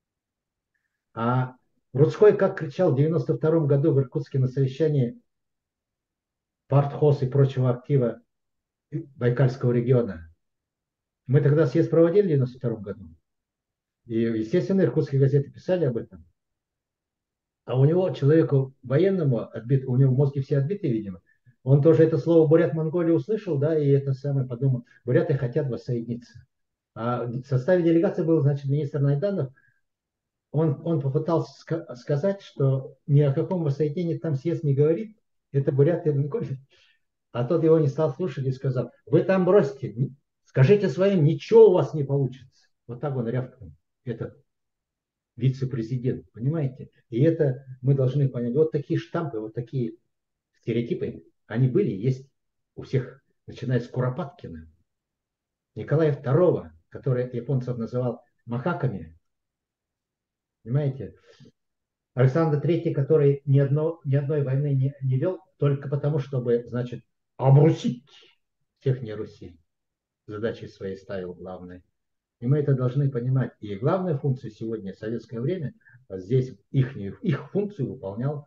А Рудской как кричал в девяносто втором году в Иркутске на совещании партхоз и прочего актива Байкальского региона. Мы тогда съезд проводили в девяносто втором году. И, естественно, иркутские газеты писали об этом. А у него, человеку военному, отбит, у него мозги все отбиты, видимо, он тоже это слово бурят Монголия услышал, да, и это самое подумал, буряты хотят воссоединиться. А в составе делегации был, значит, министр Найданов, он, он попытался ска- сказать, что ни о каком воссоединении там съезд не говорит, это буряты Монголия. А тот его не стал слушать и сказал, вы там бросьте, скажите своим, ничего у вас не получится. Вот так он рявкнул, этот вице-президент, понимаете? И это мы должны понять. Вот такие штампы, вот такие стереотипы, они были, есть. у всех, начиная с Куропаткина, Николая второго, который японцев называл махаками, понимаете, Александр третий, который ни, одно, ни одной войны не, не вел, только потому, чтобы, значит, обрусить всех не Руси. Задачей своей ставил главной. И мы это должны понимать. И главная функция сегодня, в советское время, здесь их, их функцию выполнял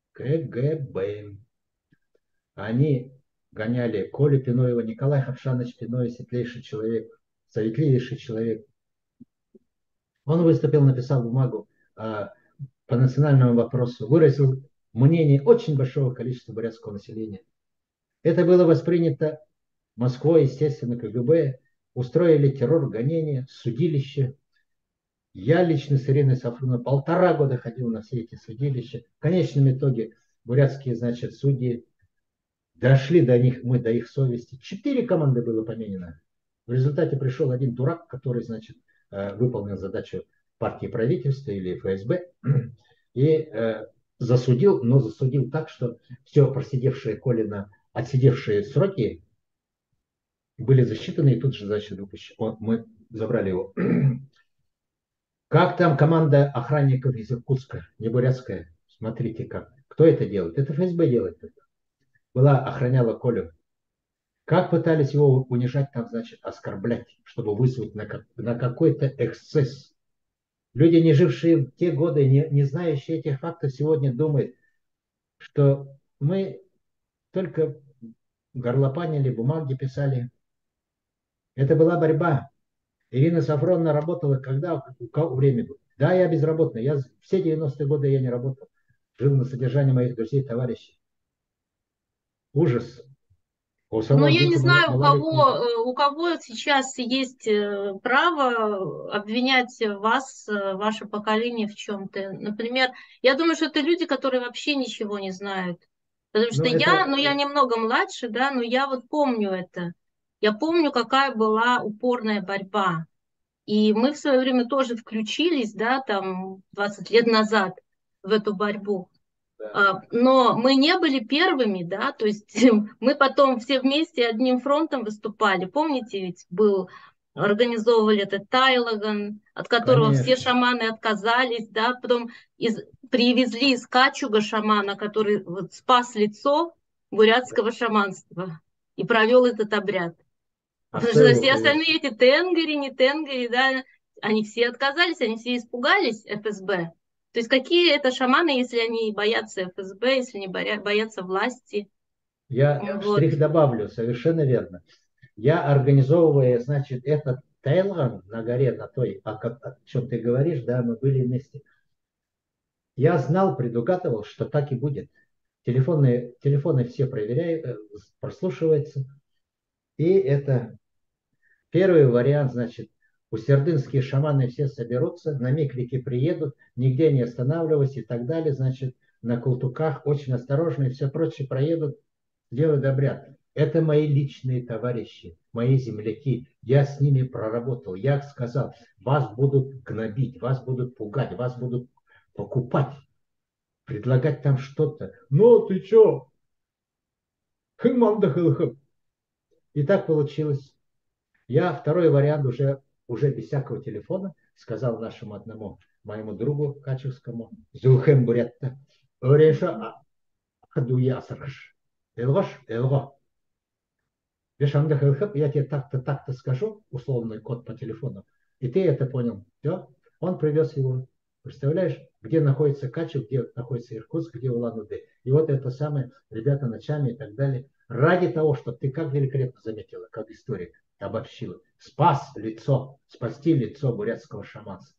КГБ. Они гоняли Колю Пиноева, Николай Хапшанович Пиноев, светлейший человек, светлейший человек. Он выступил, написал бумагу а, по национальному вопросу, выразил мнение очень большого количества бурятского населения. Это было воспринято Москвой, естественно, КГБ, устроили террор, гонения, судилище. Я лично с Ириной Сафроновой полтора года ходил на все эти судилища. В конечном итоге бурятские, значит, судьи дошли до них, мы до их совести. Четыре команды было поменено. В результате пришел один дурак, который, значит, выполнил задачу партии правительства или эф эс бэ и засудил, но засудил так, что все просидевшие Колина, отсидевшие сроки были засчитаны и тут же, значит, выпущены. Мы забрали его. Как там команда охранников из Иркутска, не бурятская? Смотрите как. Кто это делает? Это эф эс бэ делает. Была, охраняла Колю. Как пытались его унижать, там, значит, оскорблять, чтобы вызвать на, как, на какой-то эксцесс. Люди, не жившие в те годы, не, не знающие этих фактов, сегодня думают, что мы только горлопанили, бумаги писали. Это была борьба. Ирина Сафроновна работала, когда у кого время было. Да, я безработный. Я все девяностые годы я не работал. Жил на содержании моих друзей, товарищей. Ужас. У Ну, самого я не дети знаю, у малолетние. кого, э, у кого сейчас есть э, право обвинять вас, э, ваше поколение в чем-то. Например, я думаю, что это люди, которые вообще ничего не знают. Потому Ну, что я, это, ну, я немного младше, да, но я вот помню это. Я помню, какая была упорная борьба. И мы в свое время тоже включились, да, там двадцать лет назад в эту борьбу. да, А, Но мы не были первыми, да, то есть мы потом все вместе одним фронтом выступали. Помните, ведь был, организовывали этот Тайлаган, от которого все конечно. шаманы отказались, да, потом из, привезли из Качуга шамана, который вот спас лицо бурятского шаманства и провел этот обряд. А Потому кто что его все привез? остальные эти тенгари, не тенгари, да, они все отказались, они все испугались эф эс бэ. То есть какие это шаманы, если они боятся эф эс бэ, если они боятся власти? Я Вот. штрих добавлю, совершенно верно. Я организовывая, значит, этот Тайлан на горе, на той, о, о чем ты говоришь, да, мы были вместе. Я знал, предугадывал, что так и будет. Телефоны, телефоны все проверяют, прослушиваются. И это первый вариант, значит, усердынские шаманы все соберутся, на миклики приедут, нигде не останавливаясь и так далее, значит, на култуках очень осторожно и все прочее проедут, делают обряд. Это мои личные товарищи, мои земляки. Я с ними проработал. Я сказал, вас будут гнобить, вас будут пугать, вас будут покупать, предлагать там что-то. Ну, ты что? И так получилось. Я второй вариант уже, уже без всякого телефона сказал нашему одному моему другу качевскому, Зулхем Буретта, Ореша Адуя Асараш. Элваш, Элва. Я тебе так-то, так-то скажу, условный код по телефону, и ты это понял. Все, он привез его. Представляешь, где находится Качев, где находится Иркутск, где Улан-Удэ. И вот это самое, ребята ночами и так далее. Ради того, чтобы ты как великолепно заметила, как историк обобщила, спас лицо, спасти лицо бурятского шаманства.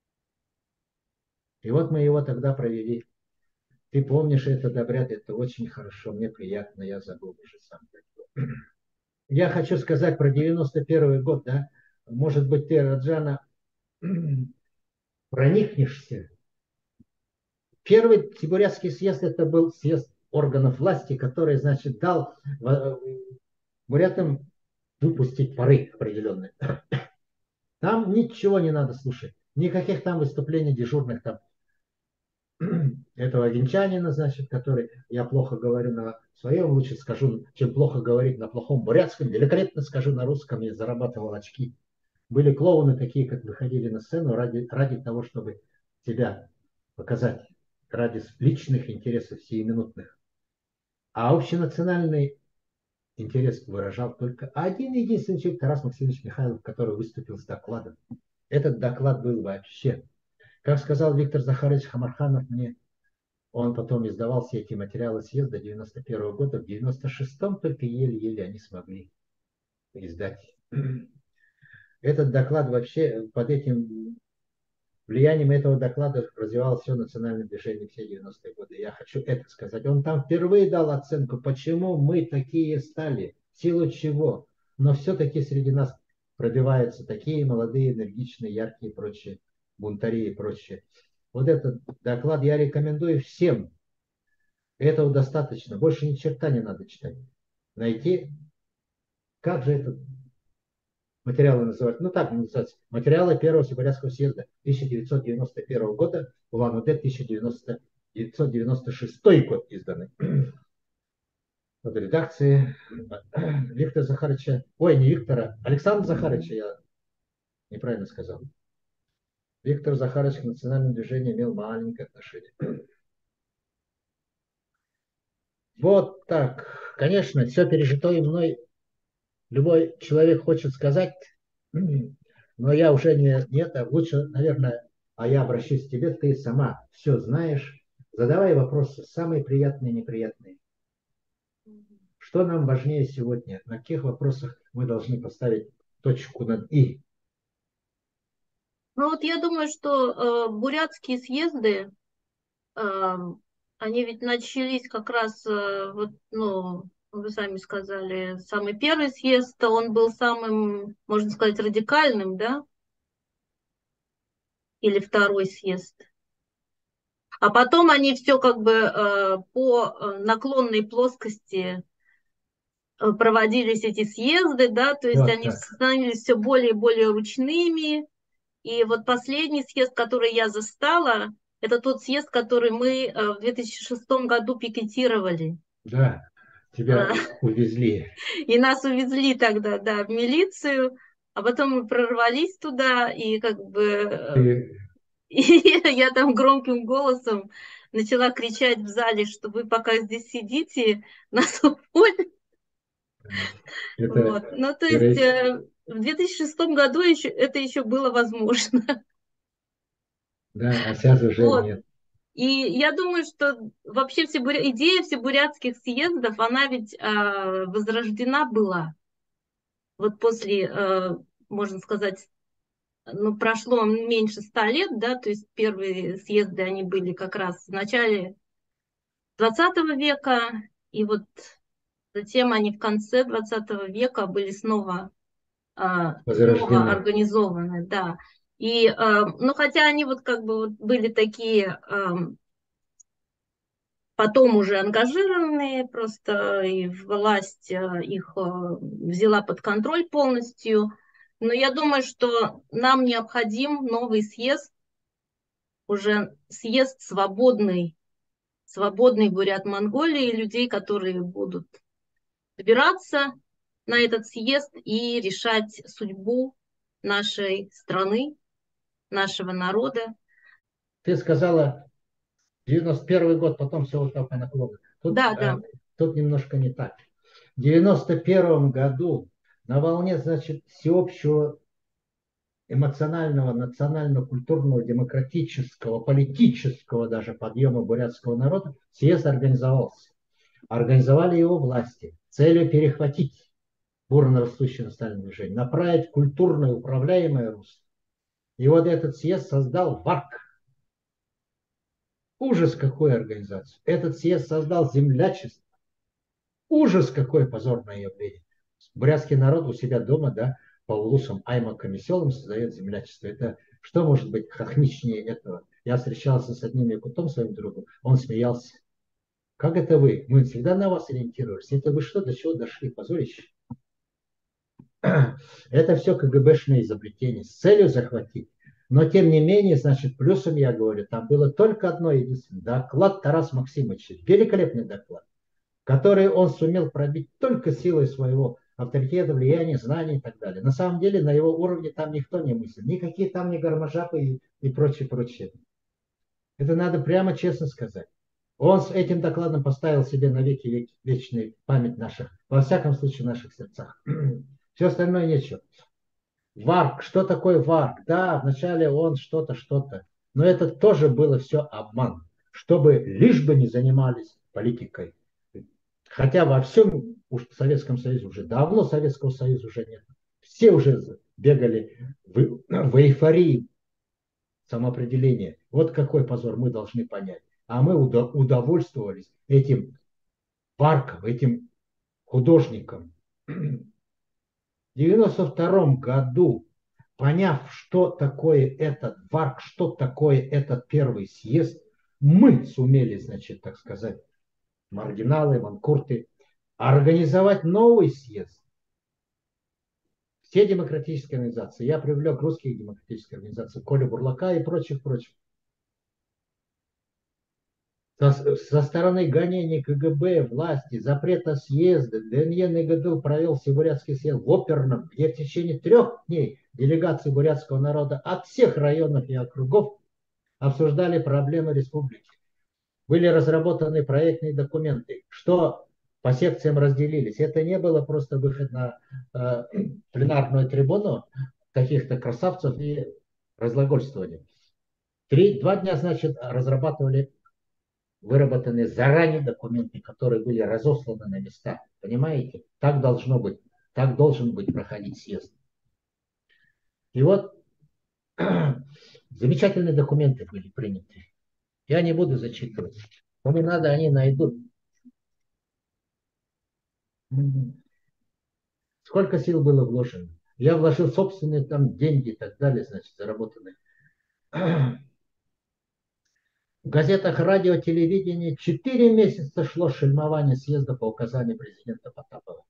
И вот мы его тогда провели. Ты помнишь этот обряд, это очень хорошо, мне приятно, я забыл уже сам. Я хочу сказать про девяносто первый год, да. Может быть, ты, Раджана, проникнешься. Первый Тибурятский съезд это был съезд органов власти, который, значит, дал бурятам выпустить пары определенные. Там ничего не надо слушать. Никаких там выступлений дежурных там. этого венчанина, значит, который я плохо говорю на своем, лучше скажу, чем плохо говорить на плохом бурятском, великолепно скажу на русском, я зарабатывал очки. Были клоуны такие, как выходили на сцену ради, ради того, чтобы себя показать, ради личных интересов сиюминутных. А общенациональный интерес выражал только один единственный человек, Тарас Максимович Михайлов, который выступил с докладом. Этот доклад был вообще, как сказал Виктор Захарович Хамарханов мне, он потом издавал все эти материалы съезда девяносто первого года, в девяносто шестом только еле-еле они смогли издать. Этот доклад вообще под этим влиянием этого доклада развивалось все национальное движение все девяностые годы. Я хочу это сказать. Он там впервые дал оценку, почему мы такие стали, в силу чего. Но все-таки среди нас пробиваются такие молодые, энергичные, яркие и прочие, бунтари и прочее. Вот этот доклад я рекомендую всем. Этого достаточно. Больше ни черта не надо читать. Найти, как же этот материалы называются, ну так называется, материалы Первого Сибирского съезда тысяча девятьсот девяносто первого года, Улан-Удэ тысяча девятьсот девяносто шестой год изданы. Под редакцией Виктора Захаровича, ой, не Виктора, Александра Захаровича, я неправильно сказал. Виктор Захарович к национальному движению имел маленькое отношение. Вот так. Конечно, все пережитое мной любой человек хочет сказать, но я уже не, не это, лучше, наверное, а я обращусь к тебе, ты сама все знаешь. Задавай вопросы, самые приятные и неприятные. Что нам важнее сегодня? На каких вопросах мы должны поставить точку над «и»? Ну вот я думаю, что э, бурятские съезды, э, они ведь начались как раз, э, вот, ну, вы сами сказали, самый первый съезд, он был самым, можно сказать, радикальным, да? Или второй съезд. А потом они все как бы э, по э, наклонной плоскости э, проводились эти съезды, да, то есть Вот они так. становились все более и более ручными. И вот последний съезд, который я застала, это тот съезд, который мы э, в две тысячи шестом году пикетировали. Да, тебя А, увезли. И нас увезли тогда, да, в милицию, а потом мы прорвались туда, и как бы э, Ты, и я там громким голосом начала кричать в зале, что вы пока здесь сидите, нас уволят. это Вот. Ну, то есть героически. э, в две тысячи шестом году еще, это еще было возможно. Да, а сейчас уже Вот. нет. И я думаю, что вообще все буря... идея всебурятских съездов, она ведь э, возрождена была. Вот после, э, можно сказать, ну, прошло меньше ста лет, да, то есть первые съезды, они были как раз в начале двадцатого века, и вот затем они в конце двадцатого века были снова, а, снова Возрождены. организованы, да. И, а, ну, хотя они вот как бы вот были такие, а, потом уже ангажированные, просто и власть а, их а, взяла под контроль полностью. Но я думаю, что нам необходим новый съезд, уже съезд свободный, свободный бурят Монголии, людей, которые будут собираться на этот съезд и решать судьбу нашей страны, нашего народа. Ты сказала девяносто первый год, потом все вот так по наклону. Тут, Да, э, да, тут немножко не так. В девяносто первом году на волне, значит, всеобщего эмоционального, национально-культурного, демократического, политического даже подъема бурятского народа съезд организовался. Организовали его власти с целью перехватить бурно растущее национальное движение, направить культурное управляемое русло. И вот этот съезд создал ВАК. Ужас какой организацию. Этот съезд создал землячество. Ужас какое позорное явление. Бурятский народ у себя дома, да, по улусам, аймакам и селам создает землячество. Это что может быть хохмичнее этого? Я встречался с одним якутом, своим другом, он смеялся. Как это вы? Мы всегда на вас ориентировались. Это вы что, до чего дошли? Позорище. Это все КГБшные изобретения с целью захватить. Но тем не менее, значит, плюсом я говорю, там было только одно единственное. Доклад Тараса Максимовича. Великолепный доклад, который он сумел пробить только силой своего авторитета, влияния, знаний и так далее. На самом деле на его уровне там никто не мыслит. Никакие там не гармажапы и, и прочее, прочее. Это надо прямо честно сказать. Он с этим докладом поставил себе навеки веки вечную память наших, во всяком случае, в наших сердцах. Все остальное нечего. Варк, что такое Варк? Да, вначале он что-то, что-то. Но это тоже было все обман, чтобы лишь бы не занимались политикой. Хотя во всем уж в Советском Союзе уже давно Советского Союза уже нет. Все уже бегали в, в эйфории самоопределения. Вот какой позор мы должны понять. А мы удовольствовались этим Варком, этим художником. В девяносто втором году, поняв, что такое этот Варк, что такое этот первый съезд, мы сумели, значит, так сказать, маргиналы, манкурты, организовать новый съезд. Все демократические организации. Я привлек русские демократические организации, Колю Бурлака и прочих, прочих. Со, со стороны гонений КГБ, власти, запрета съезда, ДНЕ НГДУ провел Всебурятский съезд в Оперном, где в течение трех дней делегации бурятского народа от всех районов и округов обсуждали проблемы республики. Были разработаны проектные документы, что по секциям разделились. Это не было просто выход на э, пленарную трибуну каких-то красавцев и разглагольствования. Три, два дня, значит, разрабатывали выработанные заранее документы, которые были разосланы на места. Понимаете? Так должно быть. Так должен быть проходить съезд. И вот замечательные документы были приняты. Я не буду зачитывать. Кому надо, они найдут. Сколько сил было вложено? Я вложил собственные там деньги и так далее, значит, заработанные. В газетах, радио, телевидении четыре месяца шло шельмование съезда по указанию президента Потапова.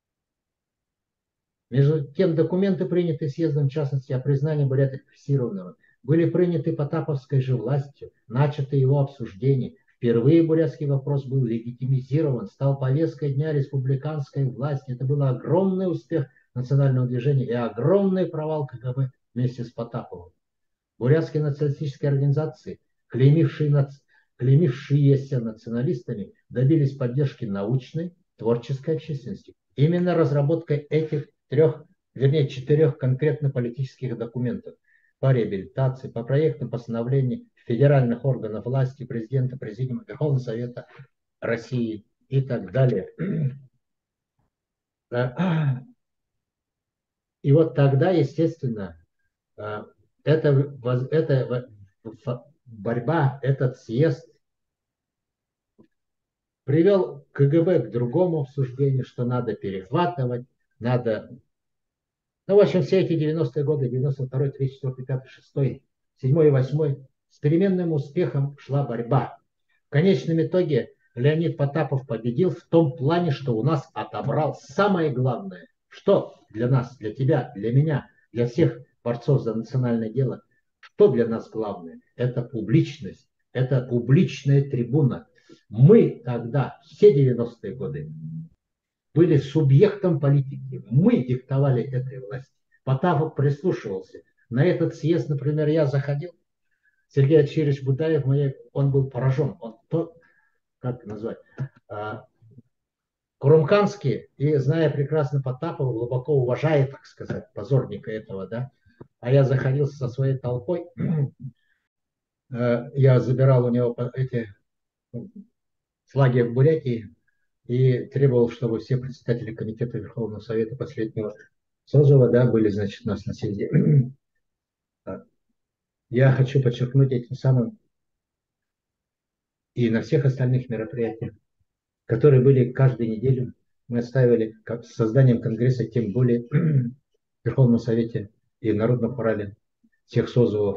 Между тем, документы, принятые съездом, в частности, о признании Бурята фиксированного, были приняты Потаповской же властью, начато его обсуждение. Впервые бурятский вопрос был легитимизирован, стал повесткой дня республиканской власти. Это был огромный успех национального движения и огромный провал КГБ вместе с Потаповым. Бурятские националистические организации, клеймившие, клеймившиеся националистами, добились поддержки научной, творческой общественности. Именно разработкой этих трех, вернее, четырех конкретно политических документов по реабилитации, по проектам постановлений федеральных органов власти, президента, президиума, Верховного Совета России и так далее. И вот тогда, естественно, эта, эта борьба, этот съезд привел КГБ к другому обсуждению, что надо перехватывать, надо... Ну, в общем, все эти девяностые годы, девяносто второй, тридцать четвёртый, пятый, шестой, седьмой и восьмой, с переменным успехом шла борьба. В конечном итоге Леонид Потапов победил в том плане, что у нас отобрал самое главное. Что для нас, для тебя, для меня, для всех борцов за национальное дело, что для нас главное? Это публичность, это публичная трибуна. Мы тогда, все девяностые годы, были субъектом политики. Мы диктовали этой власти. Потапов прислушивался. На этот съезд, например, я заходил, Сергей Альчевич Будаев, он был поражен. Он то, как назвать, Курумканский, и зная прекрасно Потапова, глубоко уважая, так сказать, позорника этого, да, а я заходил со своей толпой, я забирал у него эти флаги в Бурятии и требовал, чтобы все председатели комитета Верховного Совета последнего созыва, да, были, значит, у нас на съезде. Я хочу подчеркнуть этим самым и на всех остальных мероприятиях, которые были каждую неделю, мы оставили как с созданием Конгресса, тем более в Верховном Совете и в Народном хорале всех созывов.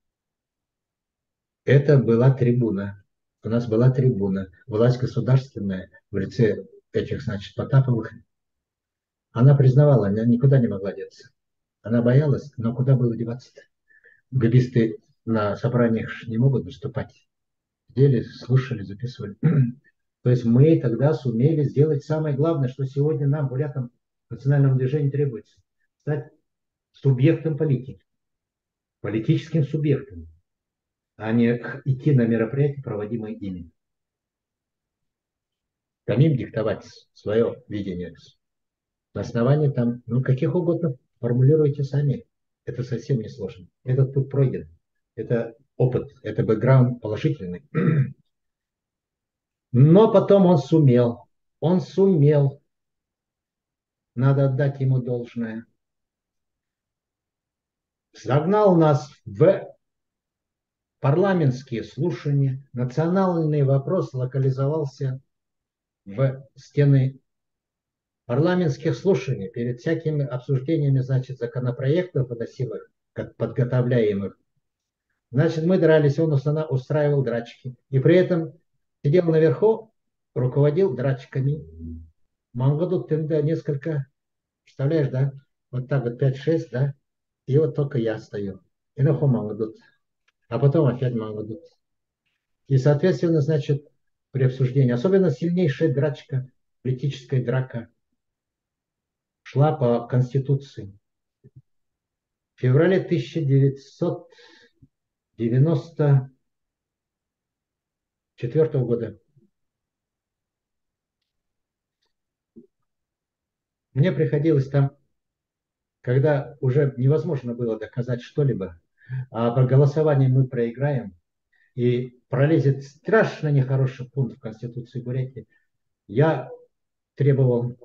Это была трибуна. У нас была трибуна. Власть государственная в лице этих, значит, Потаповых. Она признавала, она никуда не могла деться. Она боялась, но куда было деваться-то? Габисты на собраниях не могут выступать. Сидели, слушали, записывали. То есть мы тогда сумели сделать самое главное, что сегодня нам, бурятам, национальному движению требуется. Стать субъектом политики, политическим субъектом, а не идти на мероприятия, проводимые ими. Самим диктовать свое видение. На основании там, ну, каких угодно, формулируйте сами. Это совсем не сложно. Этот путь пройден. Это опыт, это бэкграунд положительный. Но потом он сумел. Он сумел. Надо отдать ему должное. Загнал нас в парламентские слушания. Национальный вопрос локализовался в стены парламентских слушаний. Перед всякими обсуждениями, значит, законопроектов, выносимых, как подготовляемых. Значит, мы дрались, он устраивал драчки. И при этом сидел наверху, руководил драчками. Мангадут тогда несколько, представляешь, да? Вот так вот пять-шесть, да? И вот только я стою. И нахуй Мангадут. А потом опять Мангадут. И, соответственно, значит, при обсуждении, особенно сильнейшая драчка, политическая драка, шла по Конституции. В феврале тысяча девятьсот девяносто четвёртого года мне приходилось там, когда уже невозможно было доказать что-либо, а по голосованию мы проиграем, и пролезет страшно нехороший пункт в Конституции Бурятии, я требовал,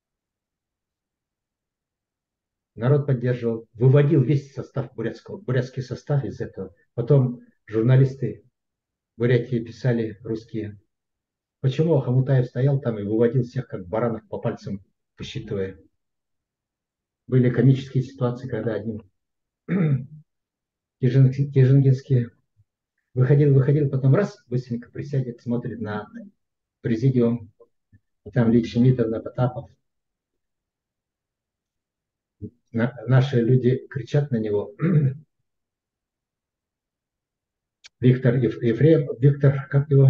народ поддерживал, выводил весь состав бурятского, бурятский состав из этого. Потом журналисты Бурятии писали русские, почему Ахамутаев стоял там и выводил всех как баранов по пальцам, посчитывая. Были комические ситуации, когда один Кижингинский выходил, выходил, потом раз, быстренько присядет, смотрит на президиум, там Лич Шемитовна, Потапов. На, наши люди кричат на него. Виктор Ефремов, Виктор, как его?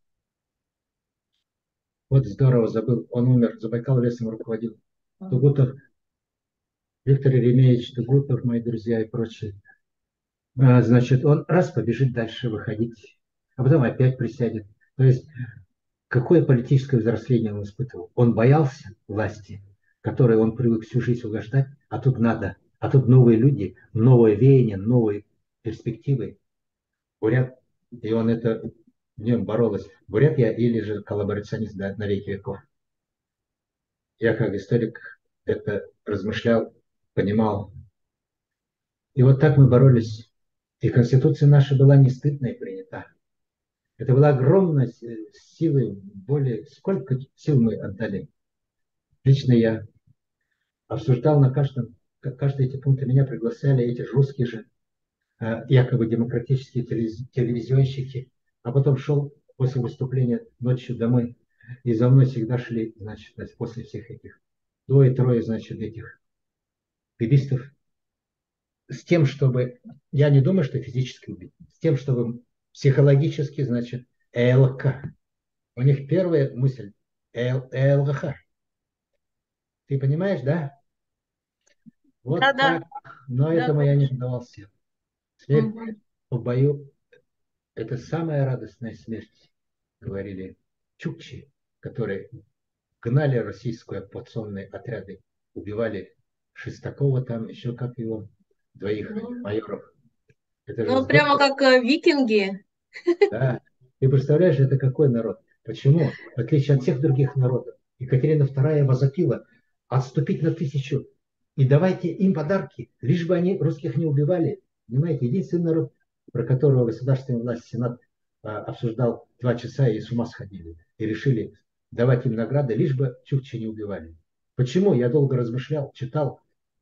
Вот здорово, забыл, он умер, Забайкал лесом руководил. Тугутов, Виктор Еремеевич Тугутов, мои друзья и прочие. А, значит, он раз побежит дальше выходить, а потом опять присядет. То есть, какое политическое взросление он испытывал? Он боялся власти, которой он привык всю жизнь угождать, а тут надо, а тут новые люди, новое веяние, новые перспективы. Бурят, и он это в нем боролась. Бурят я или же коллаборационист да, на веки веков. Я как историк это размышлял, понимал. И вот так мы боролись. И Конституция наша была не стыдной принята. Это была огромная сила, более сколько сил мы отдали. Лично я обсуждал на каждом, каждые эти пункты меня приглашали, эти же русские же, якобы демократические телевизионщики, а потом шел после выступления ночью домой, и за мной всегда шли, значит, после всех этих двое-трое, значит, этих бибистов, с тем, чтобы, я не думаю, что физически убить, с тем, чтобы психологически, значит, ЭЛК. У них первая мысль ЭЛГХ. Ты понимаешь, да? Да, Вот да, так. Но да, этому я не конечно. поддавался. Смерть Мгм. в бою – это самая радостная смерть, говорили чукчи, которые гнали российские оккупационные отряды, убивали Шестакова там, еще как его, двоих Ну, майоров. Это же ну, прямо здорово. как э, викинги. Да. Ты представляешь, это какой народ? Почему? В отличие от всех других народов, Екатерина вторая возопила отступить на тысячу и давайте им подарки, лишь бы они русских не убивали. Понимаете, единственный народ, про которого государственная власть, Сенат а, обсуждал два часа и с ума сходили. И решили давать им награды, лишь бы чукчи не убивали. Почему? Я долго размышлял, читал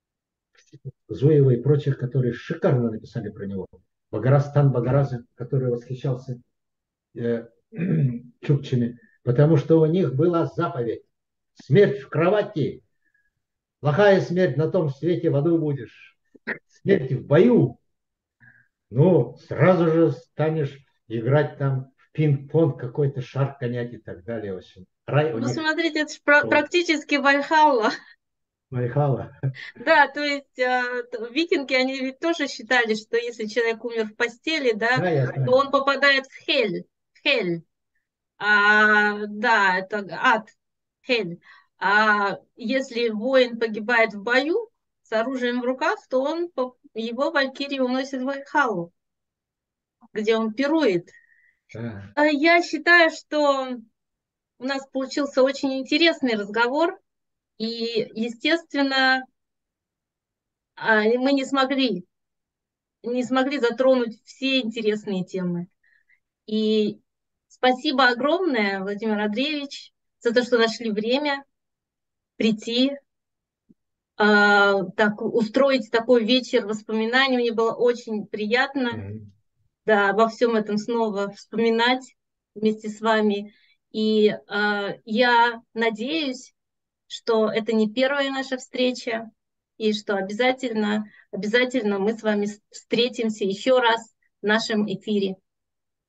Зуева и прочих, которые шикарно написали про него. Багарастан Багараза, который восхищался э, чукчами, потому что у них была заповедь. Смерть в кровати, плохая смерть на том свете в аду будешь. Смерть в бою. Ну, сразу же станешь играть там в пинг-понг, какой-то шар гонять и так далее. В общем, рай у Ну, них смотрите, это ж пра- шел. практически Вальхалла. Майхала. Да, то есть а, т- викинги, они ведь тоже считали, что если человек умер в постели, да, Да, я то знаю. он попадает в Хель. В Хель. А, да, это ад. Хель. А если воин погибает в бою с оружием в руках, то он, по- его валькирии уносит в Вальхаллу, где он пирует. Да. А я считаю, что у нас получился очень интересный разговор, и, естественно, а, мы не смогли, не смогли затронуть все интересные темы. И спасибо огромное, Владимир Андреевич, за то, что нашли время прийти, а, так, устроить такой вечер воспоминаний. Мне было очень приятно, Мгм. да, во всем этом снова вспоминать вместе с вами. И а, я надеюсь, что это не первая наша встреча, и что обязательно, обязательно мы с вами встретимся еще раз в нашем эфире.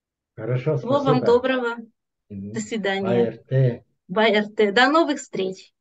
Хорошо, Всего вам спасибо. доброго. До Мгм. свидания. АРТ. Бай, эр тэ. До новых встреч.